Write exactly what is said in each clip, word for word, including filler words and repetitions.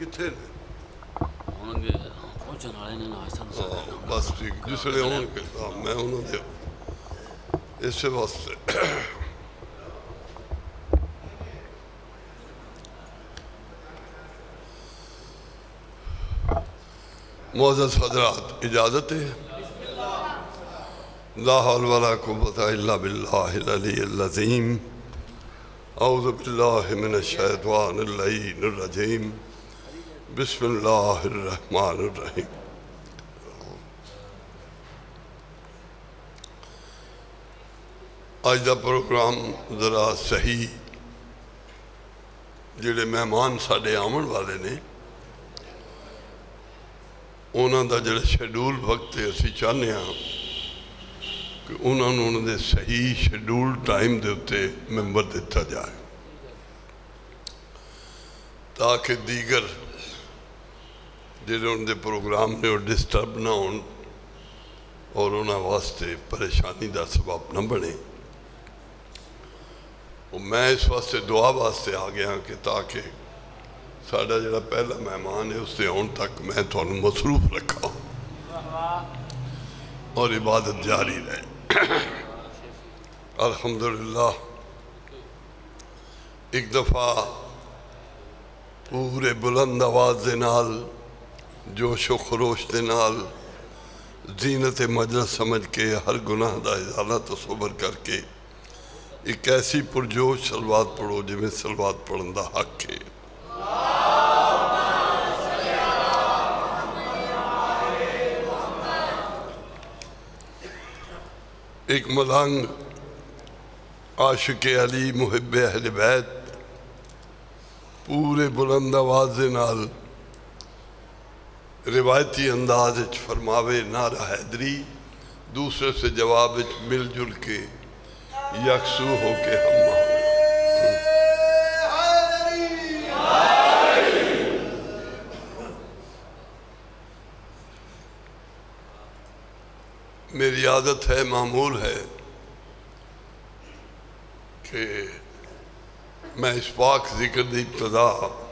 کتنے نے ہوں گے پہنچنے والے نے ناشتہ ہاں بس ٹھیک جس نے ہوں گے ہاں میں انہوں نے اس واسطے معزز حضرات اجازت ہے لا حول ولا قوت الا باللہ العلی العظیم اعوذ باللہ من الشیطان اللعین الرجیم بسم اللہ الرحمن الرحیم آج دا پروگرام ذرا صحیح جڑے مہمان ساڑے آمن والے نے انہوں دا جڑا شیڈول وقت اسی چاہنے ہیں کہ انہوں نے انہوں نے صحیح شیڈول ٹائم دے ہوتے ممبر دیتا جائے تاکہ دیگر جڑے انہوں نے پروگرام میں ڈسٹرب نہ ہون اور انہوں واسطے پریشانی دا سبب نہ بنے اور میں اس واسطے دعا واسطے آ گیا کہ تاکہ ساڑھا جڑا پہلا مہمان ہے اس سے آن تک میں تو انہوں مصروف رکھا اور عبادت جاری رہے الحمدللہ ایک دفعہ پورے بلند آواز دے نال جوش و خروش دے نال زینت مجلس سمجھ کے ہر گناہ دا ازالت و صبر کر کے ایک ایسی پرجوش سلوات پڑھو جی میں سلوات پڑھن دا حق ہے ایک ملنگ عاشق علی محب اہل بیت پورے بلند آواز نال روایتی انداز فرماوے نعرہ حیدری دوسرے سے جواب مل جل کے یکسو ہو کے ہم میری عادت ہے معمول ہے کہ میں اس پاک ذکر دی ابتدا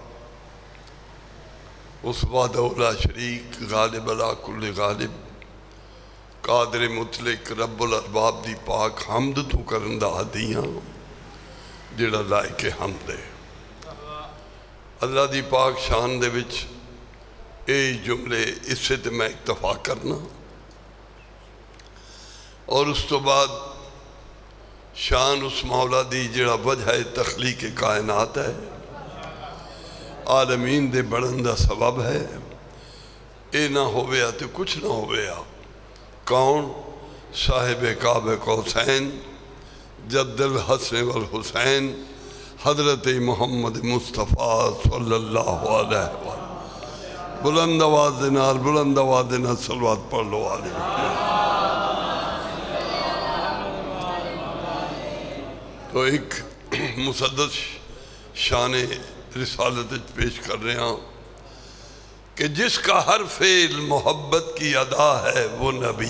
اس وحدہ اولا شریک غالب علا کل غالب قادر مطلق رب الارباب دی پاک حمد تو کرندہ ہدیاں جڑا لائق حمد ہے اللہ دی پاک شان دے وچ اے جملے اس سے تے میں اکتفا کرنا اور اس تو بعد شان اس مولا دی جڑا وجہ تخلیق کائنات ہے عالمین دے بڑھندہ سبب ہے اے نہ ہویا تو کچھ نہ ہویا کون صاحب کعبہ قوسین جد الحسن والحسین حضرت محمد مصطفیٰ صلی اللہ علیہ وسلم بلند آواز نال بلند آواز نال صلوات پڑھ لو علیہ تو ایک مسدس شان رسالت پیش کر رہے ہیں کہ جس کا ہر فعل محبت کی ادا ہے وہ نبی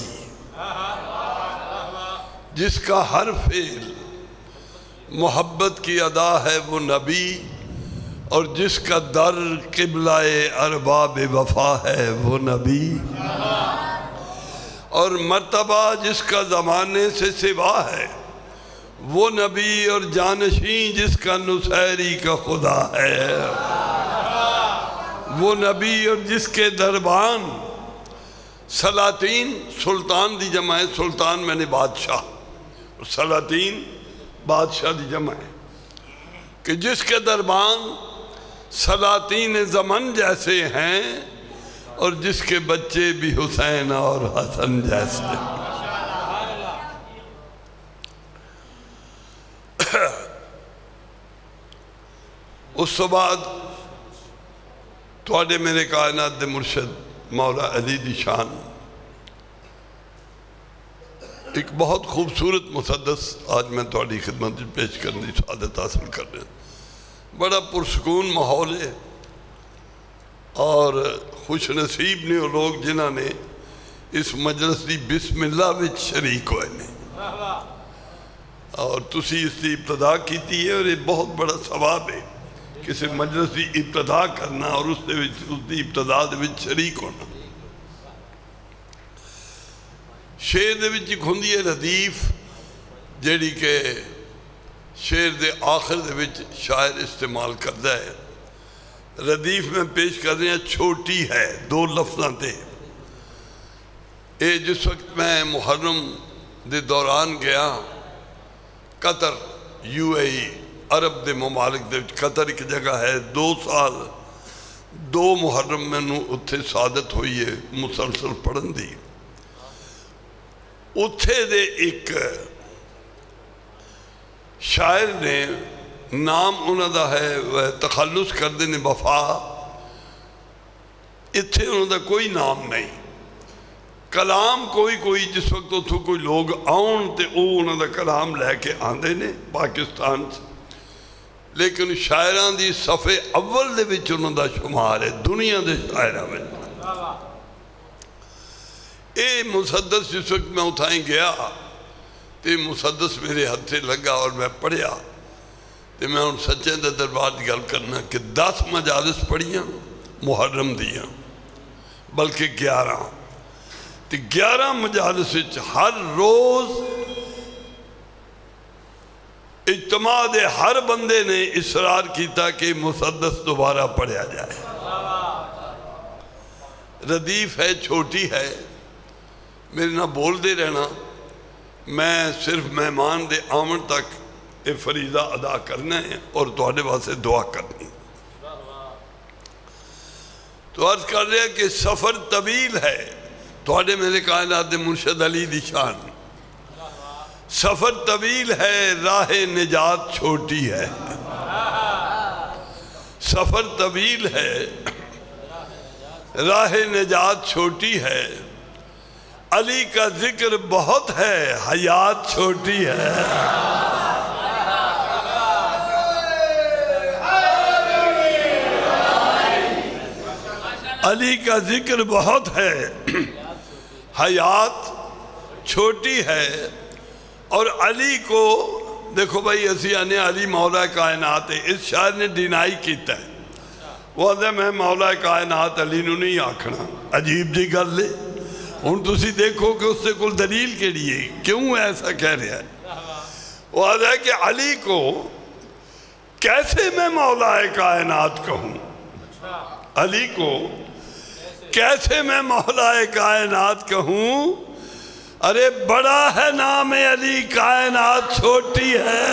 جس کا ہر فعل محبت کی ادا ہے وہ نبی اور جس کا در قبلہ ارباب وفا ہے وہ نبی اور مرتبہ جس کا زمانے سے سوا ہے وہ نبی اور جانشین جس کا نصیری کا خدا ہے وہ نبی اور جس کے دربان سلاطین سلطان دی جمع ہے سلطان میں نے بادشاہ اور سلاطین بادشاہ دی جمع ہے کہ جس کے دربان سلاطین زمن جیسے ہیں اور جس کے بچے بھی حسین اور حسن جیسے ہیں اس تو بعد توڑے میرے کائنات دے مرشد مولا علی دی شان ایک بہت خوبصورت مسدس آج میں توڑی خدمت پیش کرنے سعادت حاصل کر رہے ہیں بڑا پرسکون ماحول ہے اور خوش نصیب نے وہ لوگ جنہاں نے اس مجلس دی بسم اللہ وچ شریک ہوئے نے اور تسی اس دی ابتدا کیتی ہے اور یہ بہت بڑا ثواب ہے کسی مجلس کی ابتدا کرنا اور اس دے وچ اس دی ابتدا دے وچ شریک ہونا. شعر دے وچ ایک ہوندی ہے ردیف جیڑی کہ شعر دے آخر دے وچ شاعر استعمال کرتا ہے. ردیف میں پیش کر رہے ہیں چھوٹی ہے دو لفظاں تے. اے جس وقت میں محرم دے دوران گیا قطر یو اے ای عرب دے ممالک دے قطر ایک جگہ ہے دو سال دو محرم میں نو اتھے سعادت ہوئی ہے مسلسل پڑھن دی. اتھے دے ایک شاعر نے نام انہوں دا ہے وہ تخلص کر دینے وفا. اتھے انہوں دا کوئی نام نہیں کلام کوئی کوئی جس وقت اتھو کوئی لوگ آؤن تے او انہوں دا کلام لے کے آندے نے پاکستان سے. لیکن شاعران دی صفحے اول دے وچ انہوں دا شمار ہے دنیا دے شاعران میں. اے مسدس جس وقت میں اٹھائیں گیا تے مسدس میرے ہاتھ سے لگا اور میں پڑھیا تے میں ان سچے دے دربار دی گل کرنا کہ دس مجالس پڑھیاں محرم دیاں بلکہ گیارہ تے گیارہ مجالس وچ ہر روز اجتماع دے ہر بندے نے اصرار کیتا کہ مسدس دوبارہ پڑھیا جائے. ردیف ہے چھوٹی ہے میرے نہ بول دے رہنا میں صرف مہمان دے آمن تک اے فریضہ ادا کرنا ہے اور تواڈے واسطے دعا کرنی. تو عرض کر رہے ہیں کہ سفر طویل ہے تواڈے میرے کائنات دے مرشد علی دی شان. سفر طویل ہے راہ نجات چھوٹی ہے. سفر طویل ہے راہ نجات چھوٹی ہے. علی کا ذکر بہت ہے حیات چھوٹی ہے. علی کا ذکر بہت ہے حیات چھوٹی ہے. اور علی کو دیکھو بھائی اسی آنے علی مولا کائنات ہے. اس شاعر نے ڈینائی کیتا ہے وہ آدھے میں مولا کائنات علی نو نہیں آکھنا. عجیب جی گل لے ہن تسی دیکھو کہ اس سے کل دلیل کے لیے کیوں ایسا کہہ رہا ہے. وہ آدھا ہے کہ علی کو کیسے میں مولا کائنات کہوں. علی کو کیسے میں مولا کائنات کہوں. ارے بڑا ہے نام علی کائنات چھوٹی ہے.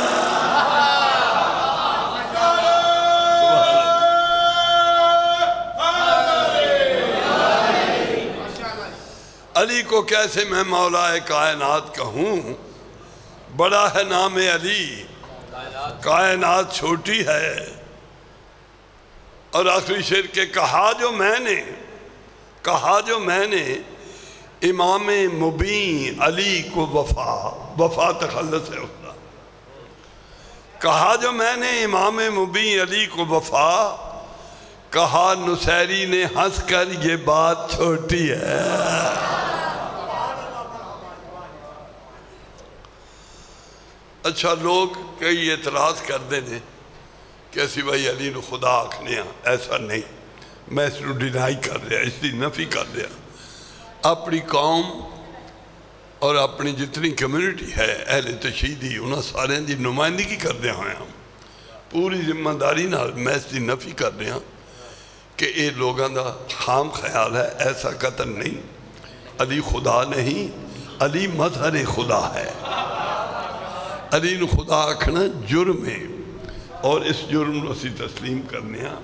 علی کو کیسے میں مولا کائنات کہوں. بڑا ہے نام علی کائنات چھوٹی ہے. اور آخری شعر کے کہا جو میں نے کہا جو میں نے امام مبین علی کو وفا وفا تخلص ہے اس کا. کہا جو میں نے امام مبین علی کو وفا کہا نصیری نے ہنس کر یہ بات چھوٹی ہے. اچھا لوگ کئی اعتراض کر دینے کہ ایسی بھائی علی نو خدا آکھنے ہیں. ایسا نہیں میں اس نو ڈینائی کر رہا اس دی نفی کر رہا. اپنی قوم اور اپنی جتنی کمیونٹی ہے اہل تشہیدی انہاں سارے دی نمائندگی کر دیا ہیں. ہم پوری ذمہ داری نال میں اس دی نفی کر رہا کہ اے لوگاں دا خام خیال ہے. ایسا قطن نہیں. علی خدا نہیں علی مظہر خدا ہے. علی نو خدا آکھنا جرم ہے اور اس جرم نو اسی تسلیم کرنے ہیں.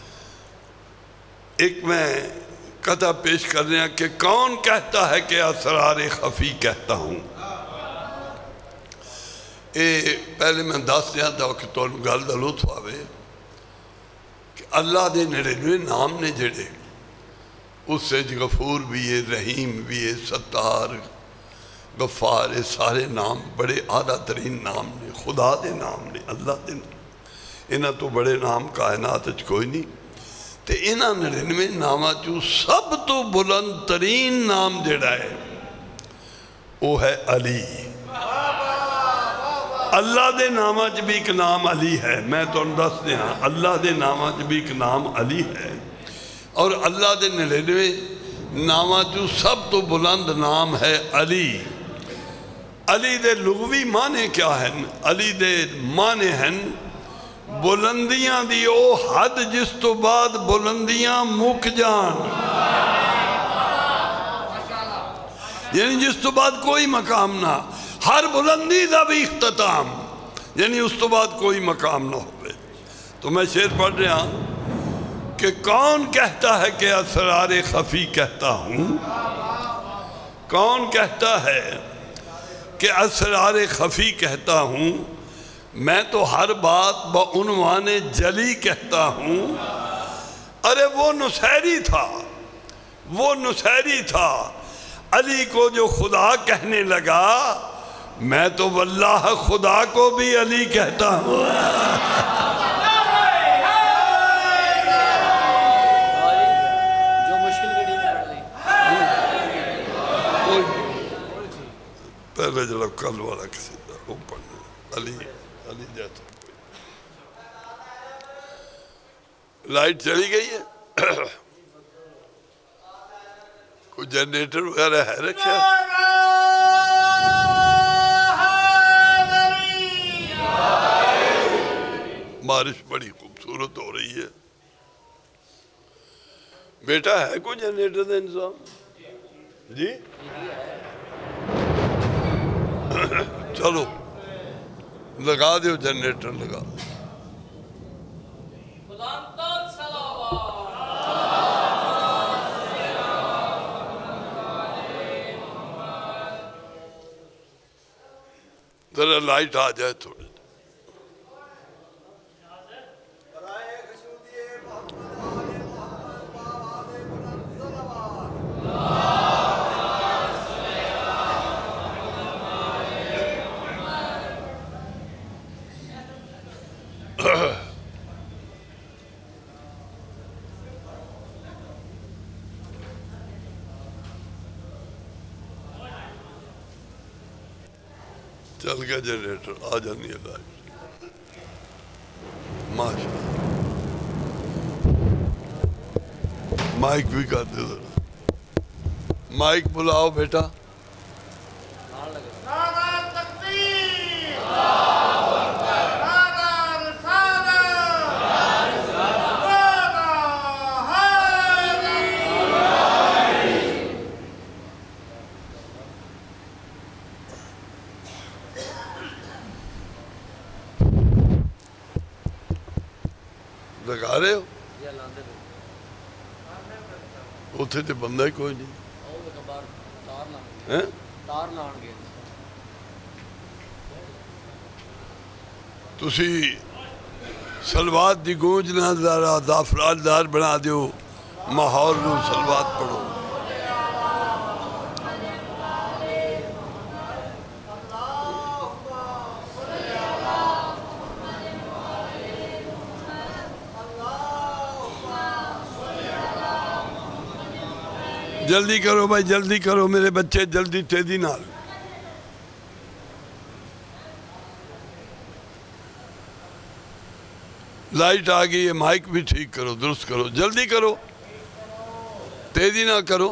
ایک میں قطع پیش کر رہے ہیں کہ کون کہتا ہے کہ اسرار خفی کہتا ہوں. اے پہلے میں دس دیا تھا کہ تو گل دا لطف آوے کہ اللہ دے نڑینوے نام نے جڑے اس سے غفور بھی ہے رحیم بھی ہے ستار غفار ہے. سارے نام بڑے اعلیٰ ترین نام نے. خدا دے نام نے اللہ دے نام. انہاں تو بڑے نام کائنات اچھ کوئی نہیں. تے انہاں نڑینوے نامہ چو سب تو بلند ترین نام جڑا ہے وہ ہے علی. اللہ دے نامہ چ بھی ایک نام علی ہے. میں تو دس دیا اللہ دے نامہ چ بھی ایک نام علی ہے. اور اللہ دے نڑینوے نامہ چ سب تو بلند نام ہے علی. علی دے لغوی معنی کیا ہیں؟ علی دے معنی ہیں بلندیاں دی او حد جس تو بعد بلندیاں مک جان. یعنی جس تو بعد کوئی مقام نہ، ہر بلندی دا بھی اختتام، یعنی اس تو بعد کوئی مقام نہ ہوئے. تو میں شعر پڑھ رہا ہوں کہ کون کہتا ہے کہ اسرار خفی کہتا ہوں، کون کہتا ہے کہ اسرار خفی کہتا ہوں، میں تو ہر بات بعنوان جلی کہتا ہوں. ارے وہ نصیری تھا، وہ نصیری تھا، علی کو جو خدا کہنے لگا، میں تو واللہ خدا کو بھی علی کہتا ہوں. جو مشکل گھڑی میں پڑھ لیں پہلے جلب کل والا کسی دا وہ پڑھنے علی علی جاتا. لائٹ چلی گئی ہے؟ کوئی جنریٹر وغیرہ ہے رکھا؟ بارش بڑی خوبصورت ہو رہی ہے. بیٹا ہے کوئی جنریٹر دا انتظام؟ جی چلو لگا دیو جنریٹر لگا. ذرا لائٹ آ جائے تھوڑی. چل گیا جنریٹر، آ جانی ہے لائٹ. ماشاء مائک بھی کر دے ذرا. مائک بلاؤ بیٹا. لگا رہے ہو؟ اتھے تے بندہ ہی کوئی نہیں. تسی سلوات دی گونج نہ ذرا دافرال دار بنا دیو، ماحول نو سلوات پڑھو. جلدی کرو بھائی، جلدی کرو میرے بچے، جلدی تیزی نال. لائٹ آ گئی ہے، مائک بھی ٹھیک کرو، درست کرو، جلدی کرو، تیزی نہ کرو.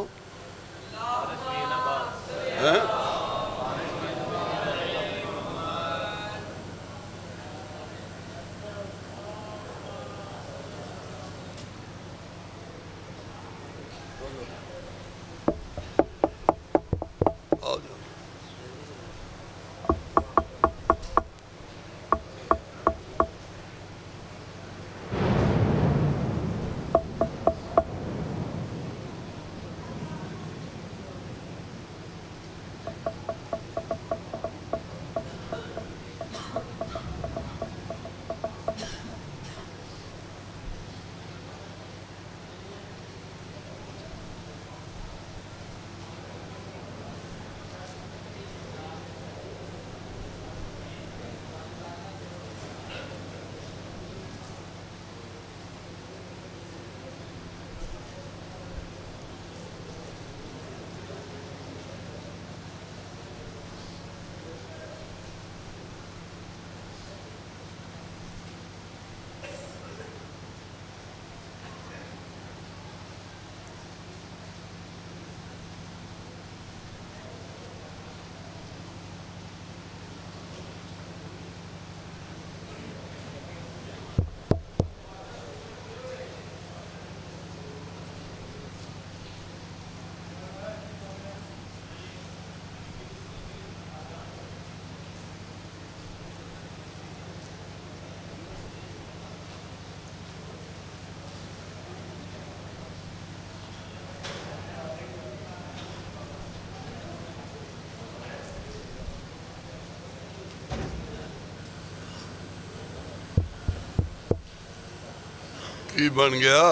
کی بن گیا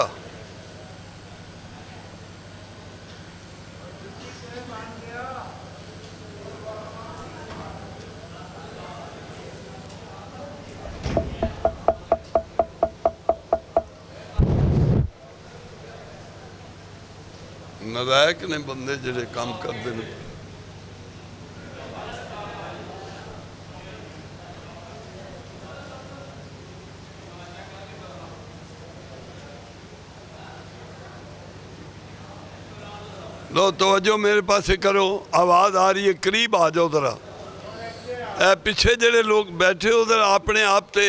نلائق نے بندے جڑے کام کرتے ہیں لو توجہ میرے پاس کرو آواز آ رہی ہے قریب آ جاؤ ذرا اے پیچھے جڑے لوگ بیٹھے ہو ذرا اپنے آپ تے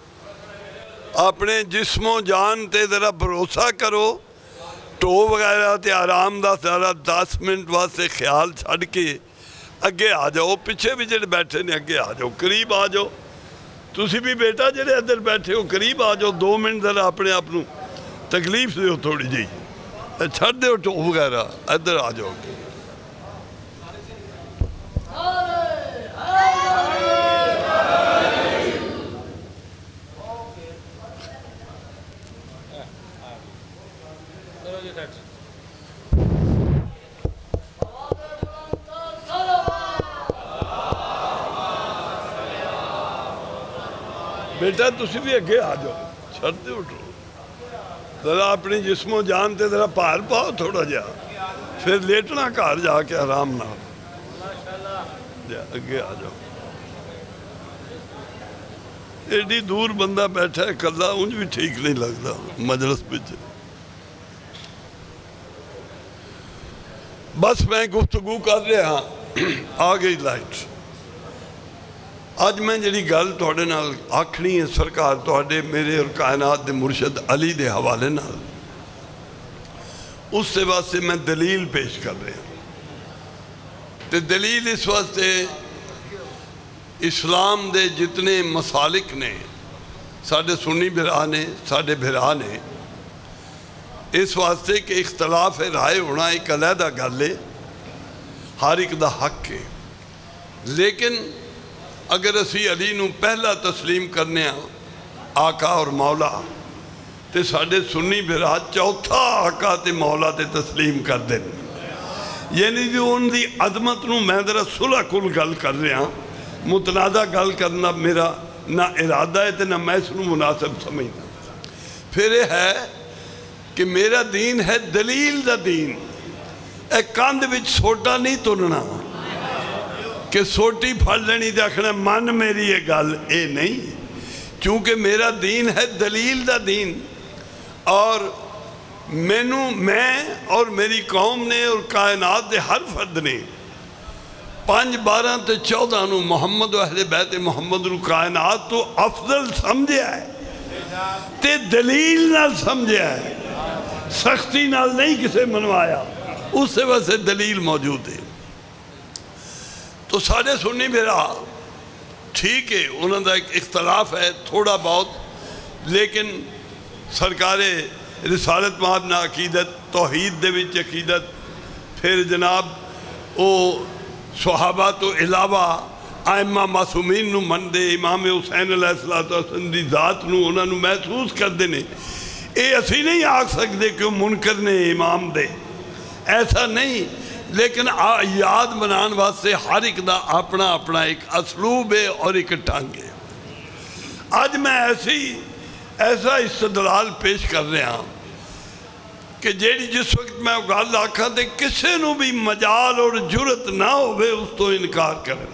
اپنے جسم و جان تے ذرا بھروسہ کرو ٹو وغیرہ تے آرام دا ذرا دس منٹ واسطے خیال چھڑ کے اگے آ جاؤ پیچھے بھی جڑے بیٹھے نے اگے آ جاؤ قریب آ جاؤ تسی بھی بیٹا جڑے ادھر بیٹھے ہو قریب آ جاؤ دو منٹ ذرا اپنے آپ نو تکلیف دیو تھوڑی جی چھڑ دیو ٹو وغیرہ ادھر آ جاؤ بیٹا تسی بھی اگے آ جاؤ چھڑ دیو ٹو ذرا اپنی جسم و جان تے ذرا پار پاؤ تھوڑا جا پھر لیٹنا کار جا کے آرام نہ جا اگے آ جاؤ ایڈی دور بندہ بیٹھا ہے کلا انج بھی ٹھیک نہیں لگتا مجلس بچ بس میں گفتگو کر رہا آ گئی لائٹ آج میں جڑی گل توڑے نال آکھنی ہے سرکار توڑے میرے اور کائنات دے مرشد علی دے حوالے نال اس سے واسطے میں دلیل پیش کر رہے ہیں تے دلیل اس واسطے اسلام دے جتنے مسالک نے ساڑھے سنی بھرا نے ساڑھے بھرا نے اس واسطے کہ اختلاف رائے ہونا ایک علیحدہ گل ہے ہر ایک دا حق ہے لیکن اگر اسی علی نو پہلا تسلیم کرنے ہاں آقا اور مولا تے ساڑھے سنی بھرا چوتھا آقا تے مولا تے تسلیم کر دیں یعنی جو ان دی عظمت نو میں ذرا صلح کل گل کر رہے ہاں متنازع گل کرنا میرا نہ ارادہ ہے تے نہ میں اس نو مناسب سمجھنا پھر یہ ہے کہ میرا دین ہے دلیل دا دین ایک کاندھ وچ سوٹا نہیں تننا کہ سوٹی پھڑ لینی دیکھنا من میری یہ گل اے نہیں چونکہ میرا دین ہے دلیل دا دین اور مینو میں اور میری قوم نے اور کائنات دے ہر فرد نے پانچ بارہ تے چودہ نو محمد و اہل بیت محمد نو کائنات تو افضل سمجھے ہے تے دلیل نال سمجھے ہے سختی نال نہیں کسے منوایا اس سے ویسے دلیل موجود ہے تو ساڑھے سنی میرا ٹھیک ہے انہوں نے ایک اختلاف ہے تھوڑا بہت لیکن سرکار رسالت مابنا عقیدت توحید دے وچ عقیدت پھر جناب او صحابہ تو علاوہ آئمہ معصومین نو من دے امام حسین علیہ السلام دی ذات نو انہوں نے محسوس کر دینے اے اسی نہیں آگ سکتے کہ منکر نے امام دے ایسا نہیں لیکن یاد بنان واسطے ہر ایک دا اپنا اپنا ایک اسلوب ہے اور ایک ٹانگ ہے آج میں ایسی ایسا استدلال پیش کر رہے ہاں کہ جیڑی جس وقت میں گل آکھا تے کسے نو بھی مجال اور جرت نہ ہوئے اس تو انکار کریں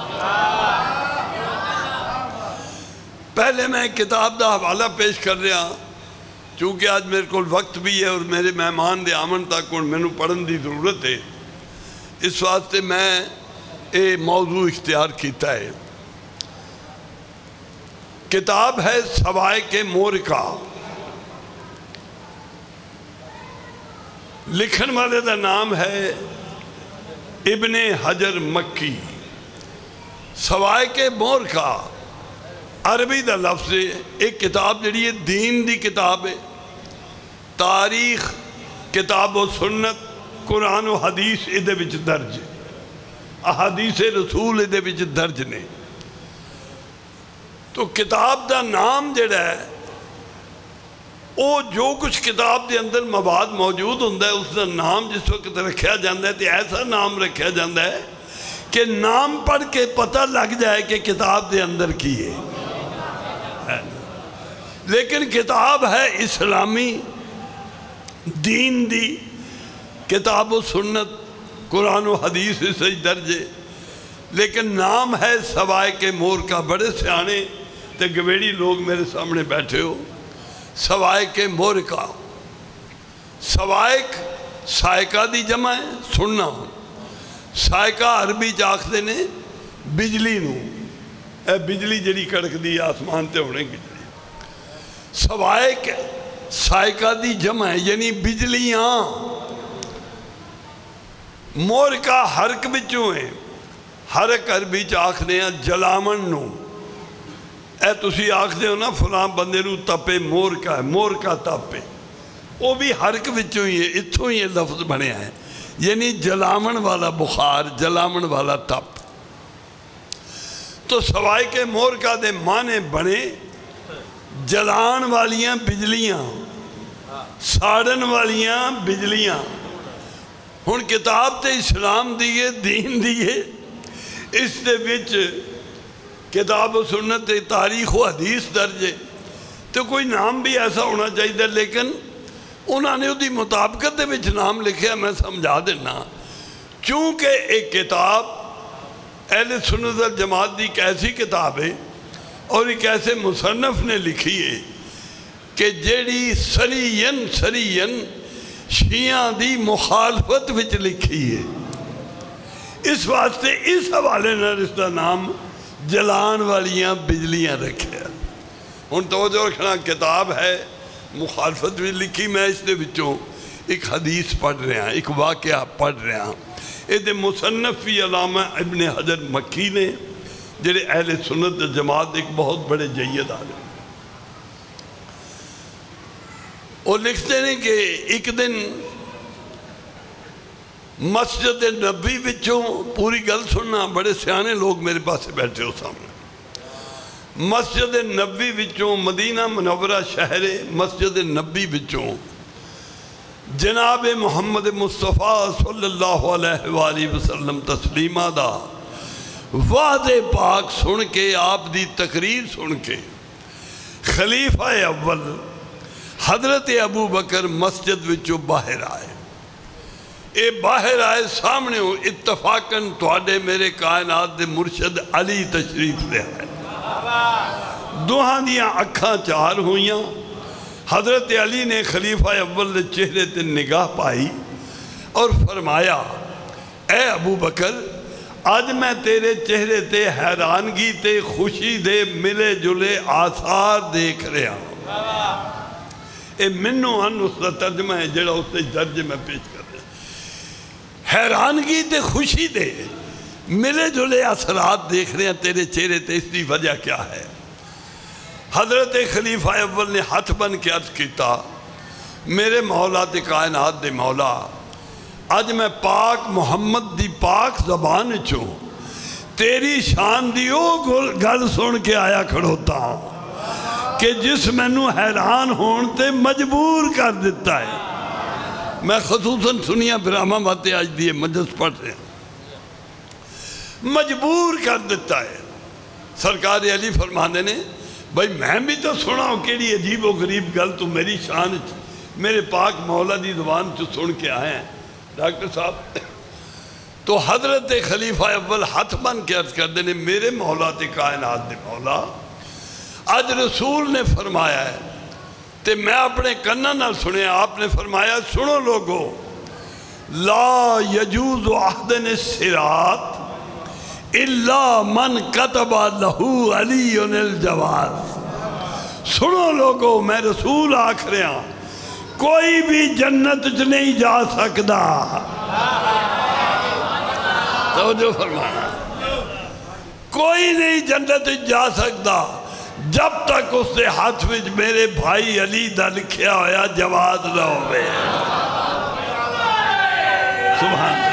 پہلے میں کتاب دا حوالہ پیش کر رہا ہاں چونکہ آج میرے کو وقت بھی ہے اور میرے مہمان دے آمن تک میں نو پڑھن دی ضرورت ہے اس واسطے میں اے موضوع اختیار کیتا ہے کتاب ہے سوائق مورکہ لکھن والے دا نام ہے ابن حجر مکی سوائق مورکہ عربی دا لفظ ہے ایک کتاب جڑی ہے دین دی کتاب ہے تاریخ کتاب و سنت قرآن و حدیث ادھے وچ درج احادیث رسول ادھے وچ درج نے تو کتاب دا نام جڑا ہے وہ جو کچھ کتاب دے اندر مواد موجود ہوتا ہے اس کا نام جس وقت رکھا جاتا ہے تو ایسا نام رکھا جاتا ہے کہ نام پڑھ کے پتہ لگ جائے کہ کتاب دے اندر کی ہے. لیکن کتاب ہے اسلامی دین دی کتاب و سنت قرآن و حدیث سے درجے، لیکن نام ہے سوائے کے مور کا. بڑے سیانے تے گویڑی لوگ میرے سامنے بیٹھے ہو. سوائے کے مور کا، سوائک سائکہ دی جمع ہے سننا. سائکہ عربی چاکھتے نے بجلی نو، اے بجلی جڑی کڑک دی آسمان تے ہونے کی. سوائک سائکہ دی جمع ہے یعنی بجلیاں. مور کا حرک بچوں ہیں، حرک عربی چاکھتے ہیں جلامن نو. اے تسی آکھتے ہو نا فلاں بندے نو تپے مور کا ہے، مور کا تپے، وہ بھی حرک بچوں ہی ہے. اتھوں ہی لفظ بنے ہیں یعنی جلامن والا بخار، جلامن والا تپ. تو سوائے کے مور کا دے معنی بنے جلان والیاں بجلیاں، ساڑن والیاں بجلیاں. ہن کتاب تے اسلام دیئے دین دیئے، اس دے وچ کتاب و سنت تاریخ و حدیث درجے تو کوئی نام بھی ایسا ہونا چاہیے. لیکن انہوں نے دی مطابقت دے وچ نام لکھے. میں سمجھا دینا چونکہ ایک کتاب اہل سنت والجماعت دی ایک ایسی کتاب ہے اور ایک ایسے مصنف نے لکھی ہے کہ جیڑی سرین سرین شیعہ دی مخالفت وچ لکھی ہے. اس واسطے اس حوالے نہ اس دا نام جلان والیاں بجلیاں رکھے. ہن توجہ رکھنا کتاب ہے مخالفت بھی لکھی. میں اس دے وچوں ایک حدیث پڑھ رہا ہوں، ایک واقعہ پڑھ رہا ہوں. یہ دے مصنف بھی علامہ ابن حجر مکی نے جڑے اہل سنت جماعت ایک بہت بڑے جید عالم. اور لکھتے ہیں کہ ایک دن مسجد نبی وچوں، پوری گل سننا، بڑے سیانے لوگ میرے پاس بیٹھے ہو سامنے. مسجد نبی وچوں مدینہ منورہ شہر مسجد نبی وچوں جناب محمد مصطفیٰ صلی اللہ علیہ وآلہ وسلم تسلیمہ دا وعد پاک سن کے، آپ دی تقریر سن کے، خلیفہ اول حضرت ابو بکر مسجد وچوں باہر آئے. اے باہر آئے سامنے ہو اتفاقاً تواڈے میرے کائنات دے مرشد علی تشریف لے آئے. دوہاں دیاں اکھاں چار ہوئیاں. حضرت علی نے خلیفہ اول دے چہرے تے نگاہ پائی اور فرمایا اے ابو بکر، آج میں تیرے چہرے تے حیرانگی تے خوشی دے ملے جلے آثار دیکھ رہا ہوں. اے منو ان اس کا ترجمہ ہے جڑا اس تے درجے میں پیش کر رہے ہیں. حیرانگی تے خوشی دے ملے جلے اثرات دیکھ رہے ہیں تیرے چہرے تے، اس دی وجہ کیا ہے؟ حضرت خلیفہ اول نے ہاتھ بن کے عرض کیتا، میرے مولا تے کائنات دے مولا، آج میں پاک محمد دی پاک زبان چوں تیری شان دی او گل سن کے آیا کھڑوتا ہوں کہ جس میں نو حیران ہون تے مجبور کر دیتا ہے. میں خصوصاً سنیا برامہ باتیں آج دیئے مجلس پڑھ رہے ہیں، مجبور کر دیتا ہے. سرکار علی فرمانے نے بھائی میں بھی تو سنا ہوں کیڑی عجیب و غریب گل تو میری شان میرے پاک مولا دی زبان چو سن کے آئے ہیں ڈاکٹر صاحب. تو حضرت خلیفہ اول ہاتھ بن کے عرض کر دینے، میرے مولا تے کائنات دے مولا، آج رسول نے فرمایا ہے تے میں اپنے کنہ نہ سنے. آپ نے فرمایا سنو لوگو، لا یجوز احدن الصراط الا من کتب لہو علی الجواز. سنو لوگو، میں رسول آکھ رہا ہوں، کوئی بھی جنت چ نہیں جا سکتا. توجہ فرمانا، کوئی نہیں جنت جا سکتا جب تک اس سے ہاتھ وچ میرے بھائی علی دا لکھیا ہویا جواز نہ ہوئے. سبحان اللہ.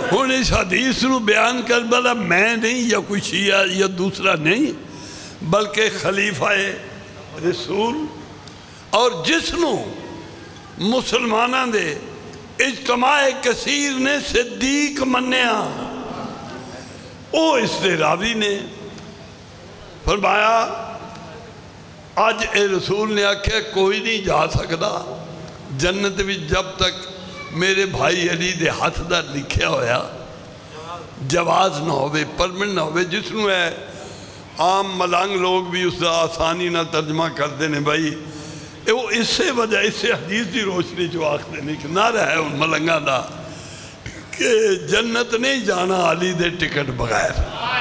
ہوں اس حدیث نو بیان کر بلا میں نہیں یا کوئی شیعہ یا دوسرا نہیں بلکہ خلیفہ رسول اور جس نو مسلمانہ دے اجتماع کثیر نے صدیق منیا او اس دے راوی نے فرمایا آج اے رسول نے آکھیا کوئی نہیں جا سکتا جنت بھی جب تک میرے بھائی علی دے ہاتھ دا لکھیا ہویا جواز نہ ہوئے پرمنٹ نہ ہوئے جس نو ہے عام ملانگ لوگ بھی اس دا آسانی نہ ترجمہ کر دینے بھائی وہ اس سے وجہ اس سے حدیث دی روشنی جو آخ دینے کہ نہ رہے ان ملنگا دا کہ جنت نہیں جانا علی دے ٹکٹ بغیر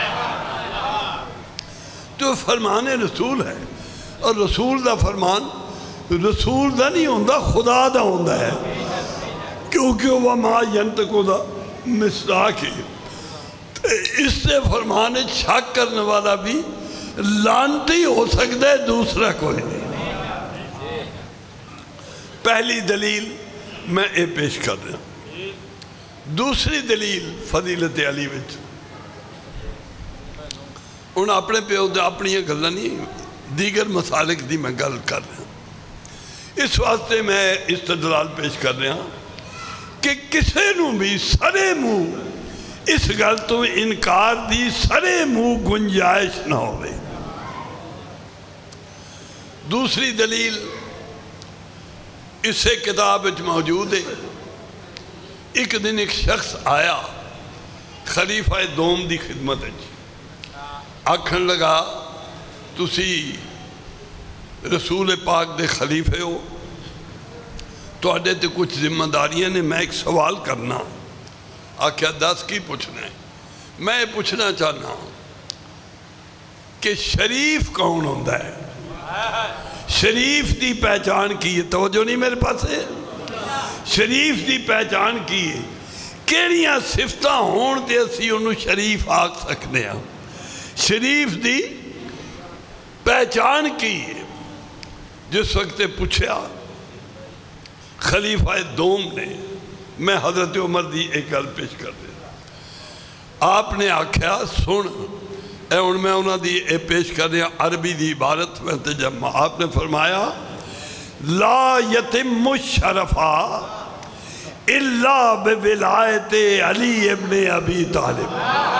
تو فرمان رسول ہے اور رسول دا فرمان رسول دا نہیں ہوندہ خدا دا ہوندہ ہے کیونکہ وہ ماں ینتقو دا مصداق ہے اس سے فرمان چھاک کرنے والا بھی لانتی ہو سکتا ہے دوسرا کوئی نہیں پہلی دلیل میں اے پیش کر رہا ہوں دوسری دلیل فضیلت علی وچ ان اپنے پہ ہوتے اپنی یہ گلہ نہیں دیگر مسالک دی میں گل کر رہا ہوں اس واسطے میں استدلال پیش کر رہا ہوں کہ کسے نو بھی سرے منہ اس گل تو انکار دی سرے منہ گنجائش نہ ہوئے دوسری دلیل اس سے کتاب اچھ موجود ہے ایک دن ایک شخص آیا خلیفہ دوم دی خدمت اچھ آکھن لگا تسی رسول پاک دے خلیفے ہو تو اڈے تے کچھ ذمہ داریاں نے میں ایک سوال کرنا آکھیا دس کی پوچھنا ہے میں پوچھنا چاہنا ہوں کہ شریف کون ہوندہ ہے شریف دی پہچان کی ہے توجہ نہیں میرے پاس ہے شریف دی پہچان کی ہے کیڑیاں صفتہ ہون تے اسی انہوں شریف آگ سکنے ہیں شریف دی پہچان کی ہے جس وقت پوچھا خلیفہ دوم نے میں حضرت عمر دی ایک گل پیش کر دے آپ نے آکھیا سن اے ان میں انہوں دی اے پیش کر دیا عربی دی عبارت میں تجمع آپ نے فرمایا لا یتم الشرفا الا بولایت علی ابن ابی طالب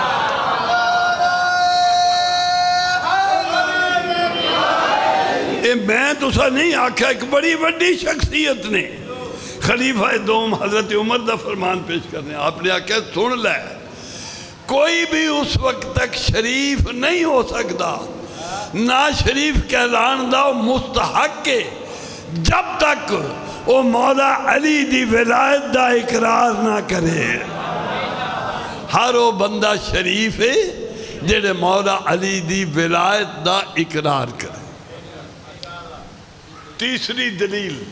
اے میں تو سا نہیں آکھا ایک بڑی بڑی شخصیت نے خلیفہ دوم حضرت عمر دا فرمان پیش کرنے آپ نے آکھا سن لے کوئی بھی اس وقت تک شریف نہیں ہو سکتا نہ شریف کہلان دا مستحق کے جب تک وہ مولا علی دی ولایت دا اقرار نہ کرے ہر وہ بندہ شریف ہے جڑے مولا علی دی ولایت دا اقرار کرے تیسری دلیل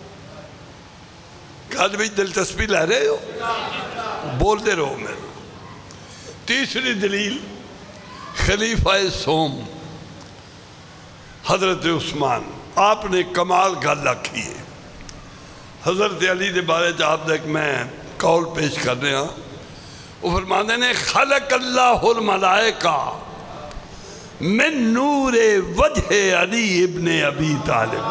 کل بھی دلچسپی لے رہے ہو بولتے رہو میں تیسری دلیل خلیفہ سوم حضرت عثمان آپ نے کمال گل رکھی ہے حضرت علی دے بارے جاب دیکھ میں قول پیش کر رہے ہیں وہ فرمانے نے خلق اللہ الملائکہ من نور وجہ علی ابن ابی طالب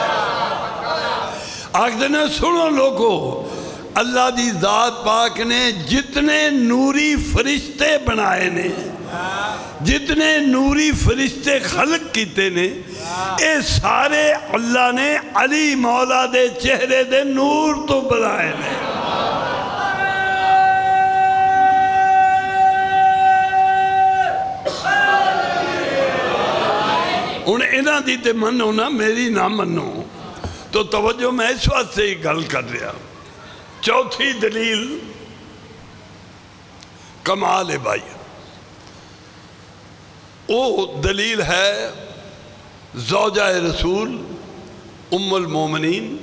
آگ دینے سنو لوگو اللہ دی ذات پاک نے جتنے نوری فرشتے بنائے نے جتنے نوری فرشتے خلق کیتے نے اے سارے اللہ نے علی مولا دے چہرے دے نور تو بنائے نے انہیں انہاں دیتے منو نا میری نہ منو تو توجہ میں اس وقت سے ہی گل کر رہا چوتھی دلیل کمال ہے بھائی وہ دلیل ہے زوجہ رسول ام المومنین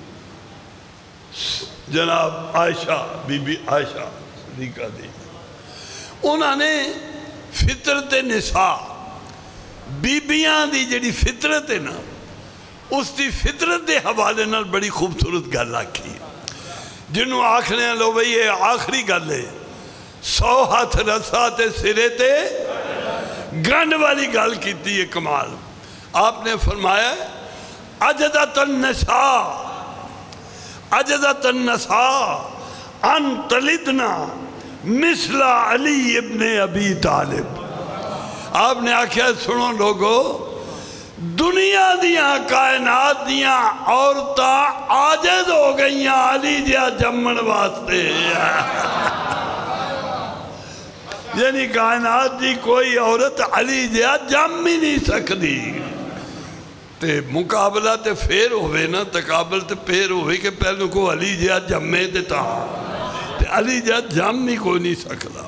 جناب عائشہ بی بی عائشہ صدیقہ دی انہوں نے فطرت نساء بیبیاں دی جڑی فطرت ہے نا اس دی فطرت دے حوالے نال بڑی خوبصورت گل آکھی جنہوں آکھنے لو بھئی یہ آخری گل ہے سو ہاتھ رسا تے سرے تے گنڈ والی گل کیتی ہے کمال. آپ نے فرمایا عجزت النساء عجزت النساء ان تلدنا مثل علی ابن ابی طالب. آپ نے آکھیا سنو لوگو دنیا دیاں کائنات دیاں عورتاں عاجز ہو گئیاں علی جیا جمن واسطے. یعنی کائنات دی کوئی عورت علی جیا جم ہی نہیں سکتی. تے مقابلہ تے پھر ہوئے نا تقابل تے پھر ہوئے کہ پہلے کو علی جیا جمے تے تا تے علی جیا جم ہی کوئی نہیں سکتا.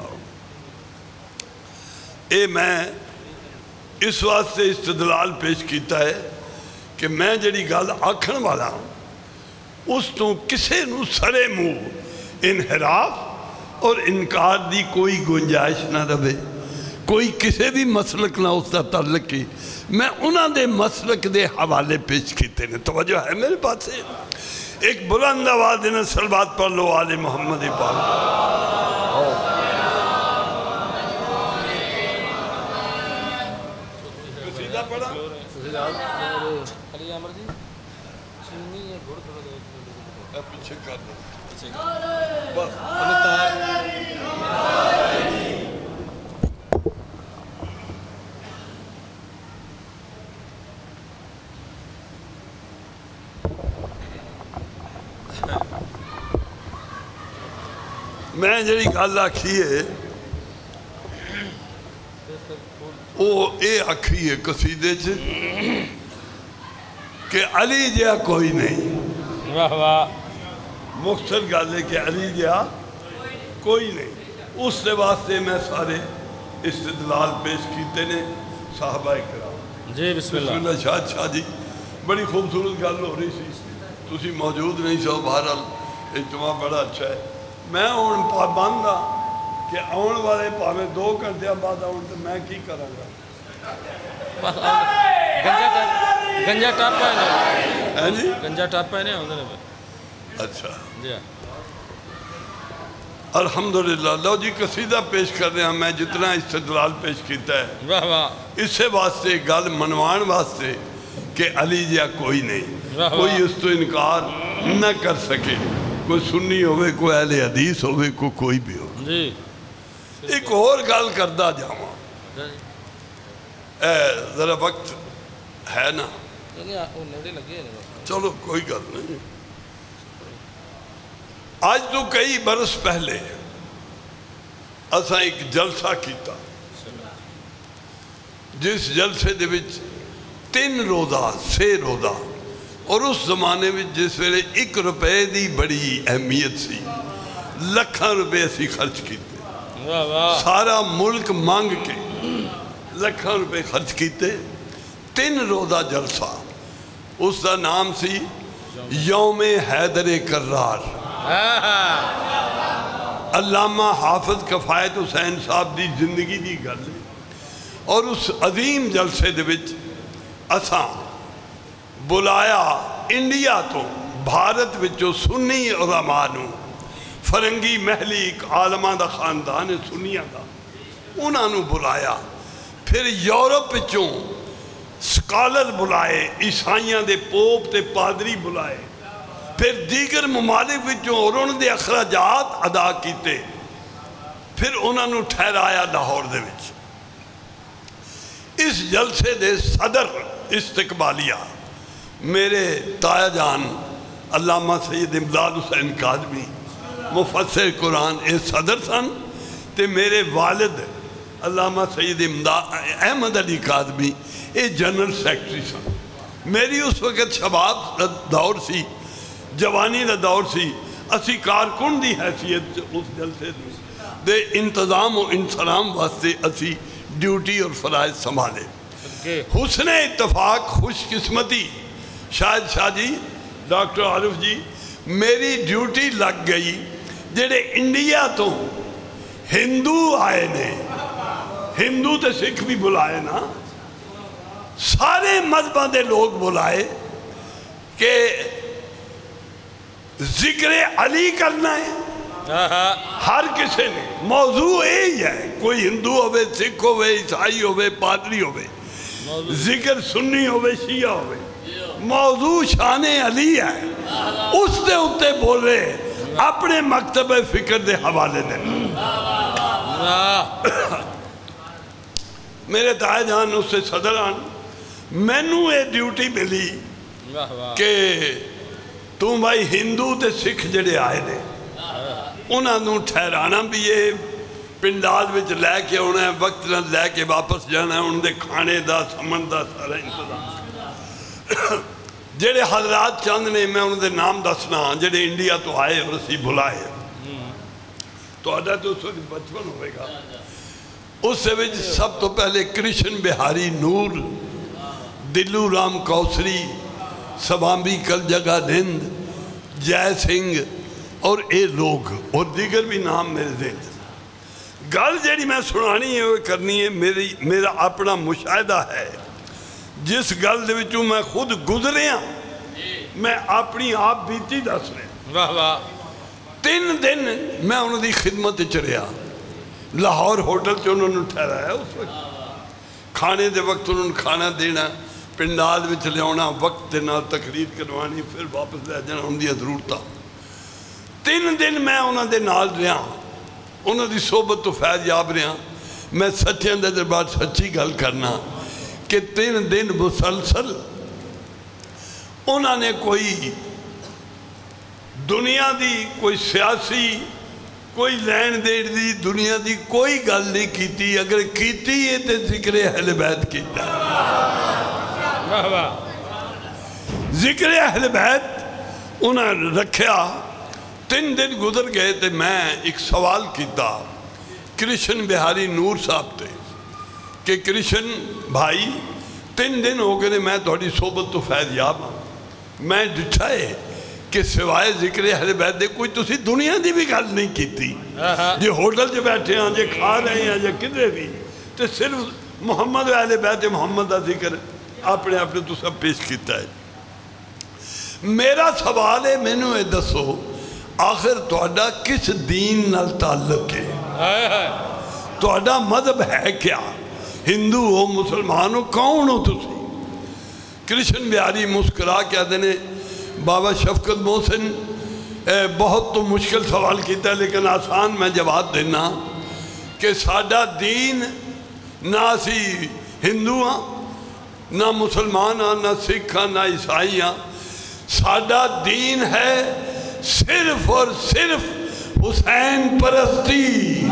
اے میں اس واسطے استدلال پیش کیتا ہے کہ میں جڑی گل آکھن والا اس تو کسے نو سرے منہ انحراف اور انکار دی کوئی گنجائش نہ رہے. کوئی کسے بھی مسلک نہ اس کا تعلق کی. میں انہاں دے مسلک دے حوالے پیش کیتے ہیں. توجہ ہے میرے پاس سے. ایک بلند آواز دینا صلوات پڑھ لو آل محمد پاک. قصیدہ پڑھا علی عمر جی چینی ہے گھڑ تھوڑا پیچھے کر دو بس. میں جڑی گل آکھی ہے وہ اے آکھی ہے قصیدے چ کہ علی جیا کوئی نہیں. واہ واہ. مختصر گل ہے کہ علی جیا کوئی نہیں. اس سے واسطے میں سارے استدلال پیش کیتے نے صحابہ کرام. جی بسم اللہ. بسم اللہ شاہد شاہ جی بڑی خوبصورت گل ہو رہی سی. تسی موجود نہیں سو. بہرحال اجتماع بڑا اچھا ہے. میں ہوں پابند ہاں کہ آن والے پاویں دو گھنٹے بعد آن تو میں کی کراں گا. گنجا ٹاپا ہے جی گنجا ٹاپا ہے نا. اچھا جی الحمدللہ. لو جی قصیدہ پیش کر رہے ہیں. میں جتنا استدلال پیش کیتا ہے واہ واہ. اس سے واسطے گل منوان واسطے کہ علی جیا کوئی نہیں. کوئی اس تو انکار نہ کر سکے. کوئی سنی ہوئے کوئی اہل حدیث ہوئے کوئی کوئی بھی ہو. جی ایک اور گل کردہ جاواں. اے ذرا وقت ہے نا. چلو کوئی گل نہیں. آج تو کئی برس پہلے اساں ایک جلسہ کیتا جس جلسے دے وچ تین روزہ سے روزہ اور اس زمانے میں جس ویلے ایک روپے دی بڑی اہمیت سی. لکھاں روپے اسی خرچ کیتے. سارا ملک مانگ کے لکھاں روپے خرچ کیتے. تین روزہ جلسہ. اس دا نام سی یوم حیدر کرار. علامہ حافظ کفایت حسین صاحب دی زندگی دی گل. اور اس عظیم جلسے دے وچ اساں بلایا انڈیا تو بھارت وچوں سنی علماء نو. فرنگی محلی ایک عالمہ دا خاندان ہے سنیہ دا. انہاں نو بلایا. پھر یورپ وچوں سکالر بلائے. عیسائیاں دے پوپ تے پادری بلائے. پھر دیگر ممالک وچوں اور انہوں دے اخراجات ادا کیتے. پھر انہوں نے ٹھہرایا لاہور دے وچ. اس جلسے دے صدر استقبالیہ میرے تایا جان علامہ سید امداد حسین کاظمی مفسر قرآن اے صدر سن. تے میرے والد Allama Syed Imdad Ahmed Ali Kazmi a general secretary سن. میری اس وقت شباب دور سی جوانی دا دور سی. اسی کارکن دی حیثیت اس جلسے دے انتظام و انسلام واسطے اسی ڈیوٹی اور فرائض سنبھالے. حسن اتفاق خوش قسمتی شاہد شاہ جی ڈاکٹر عارف جی میری ڈیوٹی لگ گئی. جڑے انڈیا تو ہندو آئے نے. ہندو تے سکھ بھی بلائے نا. سارے مذہباں دے لوگ بلائے کہ ذکر علی کرنا ہے ہر کسی نے موضوع یہی ہے، کوئی ہندو ہوئے، سکھ ہوئے، عیسائی ہوئے، پادری ہوئے، ذکر سنی ہوئے، شیعہ ہوئے، موضوع شان علی ہے، اس دے اتے بولے اپنے مکتب فکر دے حوالے دے۔ میرے تائے جان اس سے صدر آن میں نو اے ڈیوٹی ملی کہ تم بھائی ہندو تے سکھ جڑے آئے دے انہاں نو ٹھہرانا بھی ہے، پنڈال وچ لے کے انہیں وقت نہ لے کے واپس جانا ہے، انہیں دے کھانے دا سمن دا سارا انتظام۔ جڑے حضرات چاند نے میں انہیں دے نام دسنا جڑے انڈیا تو آئے اور اسی بھلائے تو آدھا تو اس وقت بچپن ہوئے گا۔ اس سے وچ سب تو پہلے کرشن بہاری نور، دلو رام کوسری، سبامبی کل جگہ نند، جے سنگھ اور اے لوگ اور دیگر بھی نام میرے ذہن۔ گل جیڑی میں سنانی ہے وہ کرنی ہے، میری میرا اپنا مشاہدہ ہے، جس گل دے وچوں میں خود گزریا میں اپنی آپ بیتی دس رہے۔ واہ واہ۔ تین دن میں انہوں دی خدمت چریا، لاہور ہوٹل چ انہوں نے ٹھہرایا، اس وقت کھانے دے وقت انہوں نے کھانا دینا، پنڈال وچ لے آنا، وقت دینا، تقریر کروانی، پھر واپس لے جانا، ان دی ضرورت۔ تین دن میں انہوں دے نال رہا، انہوں دی صحبت تو فیض یاب رہا، میں سچے دے دربار سچی گل کرنا کہ تین دن مسلسل انہوں نے کوئی دنیا دی کوئی سیاسی کوئی لین دین دی دنیا دی کوئی گل نہیں کیتی، اگر کیتی ہے تو ذکر اہل بیت کیتا ہے۔ ذکر اہل بیت انہوں نے رکھیا۔ تین دن گزر گئے تھے، میں ایک سوال کیتا کرشن بہاری نور صاحب تھے کہ کرشن بھائی تین دن ہو گئے میں تھوڑی صحبت تو فیض یاب ہوں، میں ڈٹھا ہے کہ سوائے ذکر اہل بیت دے کوئی تسی دنیا دی بھی گل نہیں کیتی، جی ہوٹل جو بیٹھے ہیں، جی کھا رہے ہیں، جی کدھر بھی، تو صرف محمد و اہل بیت محمد دا ذکر اپنے اپنے تو سب پیش کیتا ہے۔ میرا سوال ہے، میں نے دسو آخر توڑا کس دین نال تعلق ہے؟ توڑا مذہب ہے کیا؟ ہندو ہو، مسلمان ہو، کون ہو تسی؟ کرشن بہاری مسکرا کیا دینے بابا شفقت محسن بہت تو مشکل سوال کیتا ہے لیکن آسان میں جواب دینا کہ ساڈا دین نہ اسی ہندو ہاں، نہ مسلمان ہاں، نہ سکھ ہاں، نہ عیسائی ہاں، ساڈا دین ہے صرف اور صرف حسین پرستی۔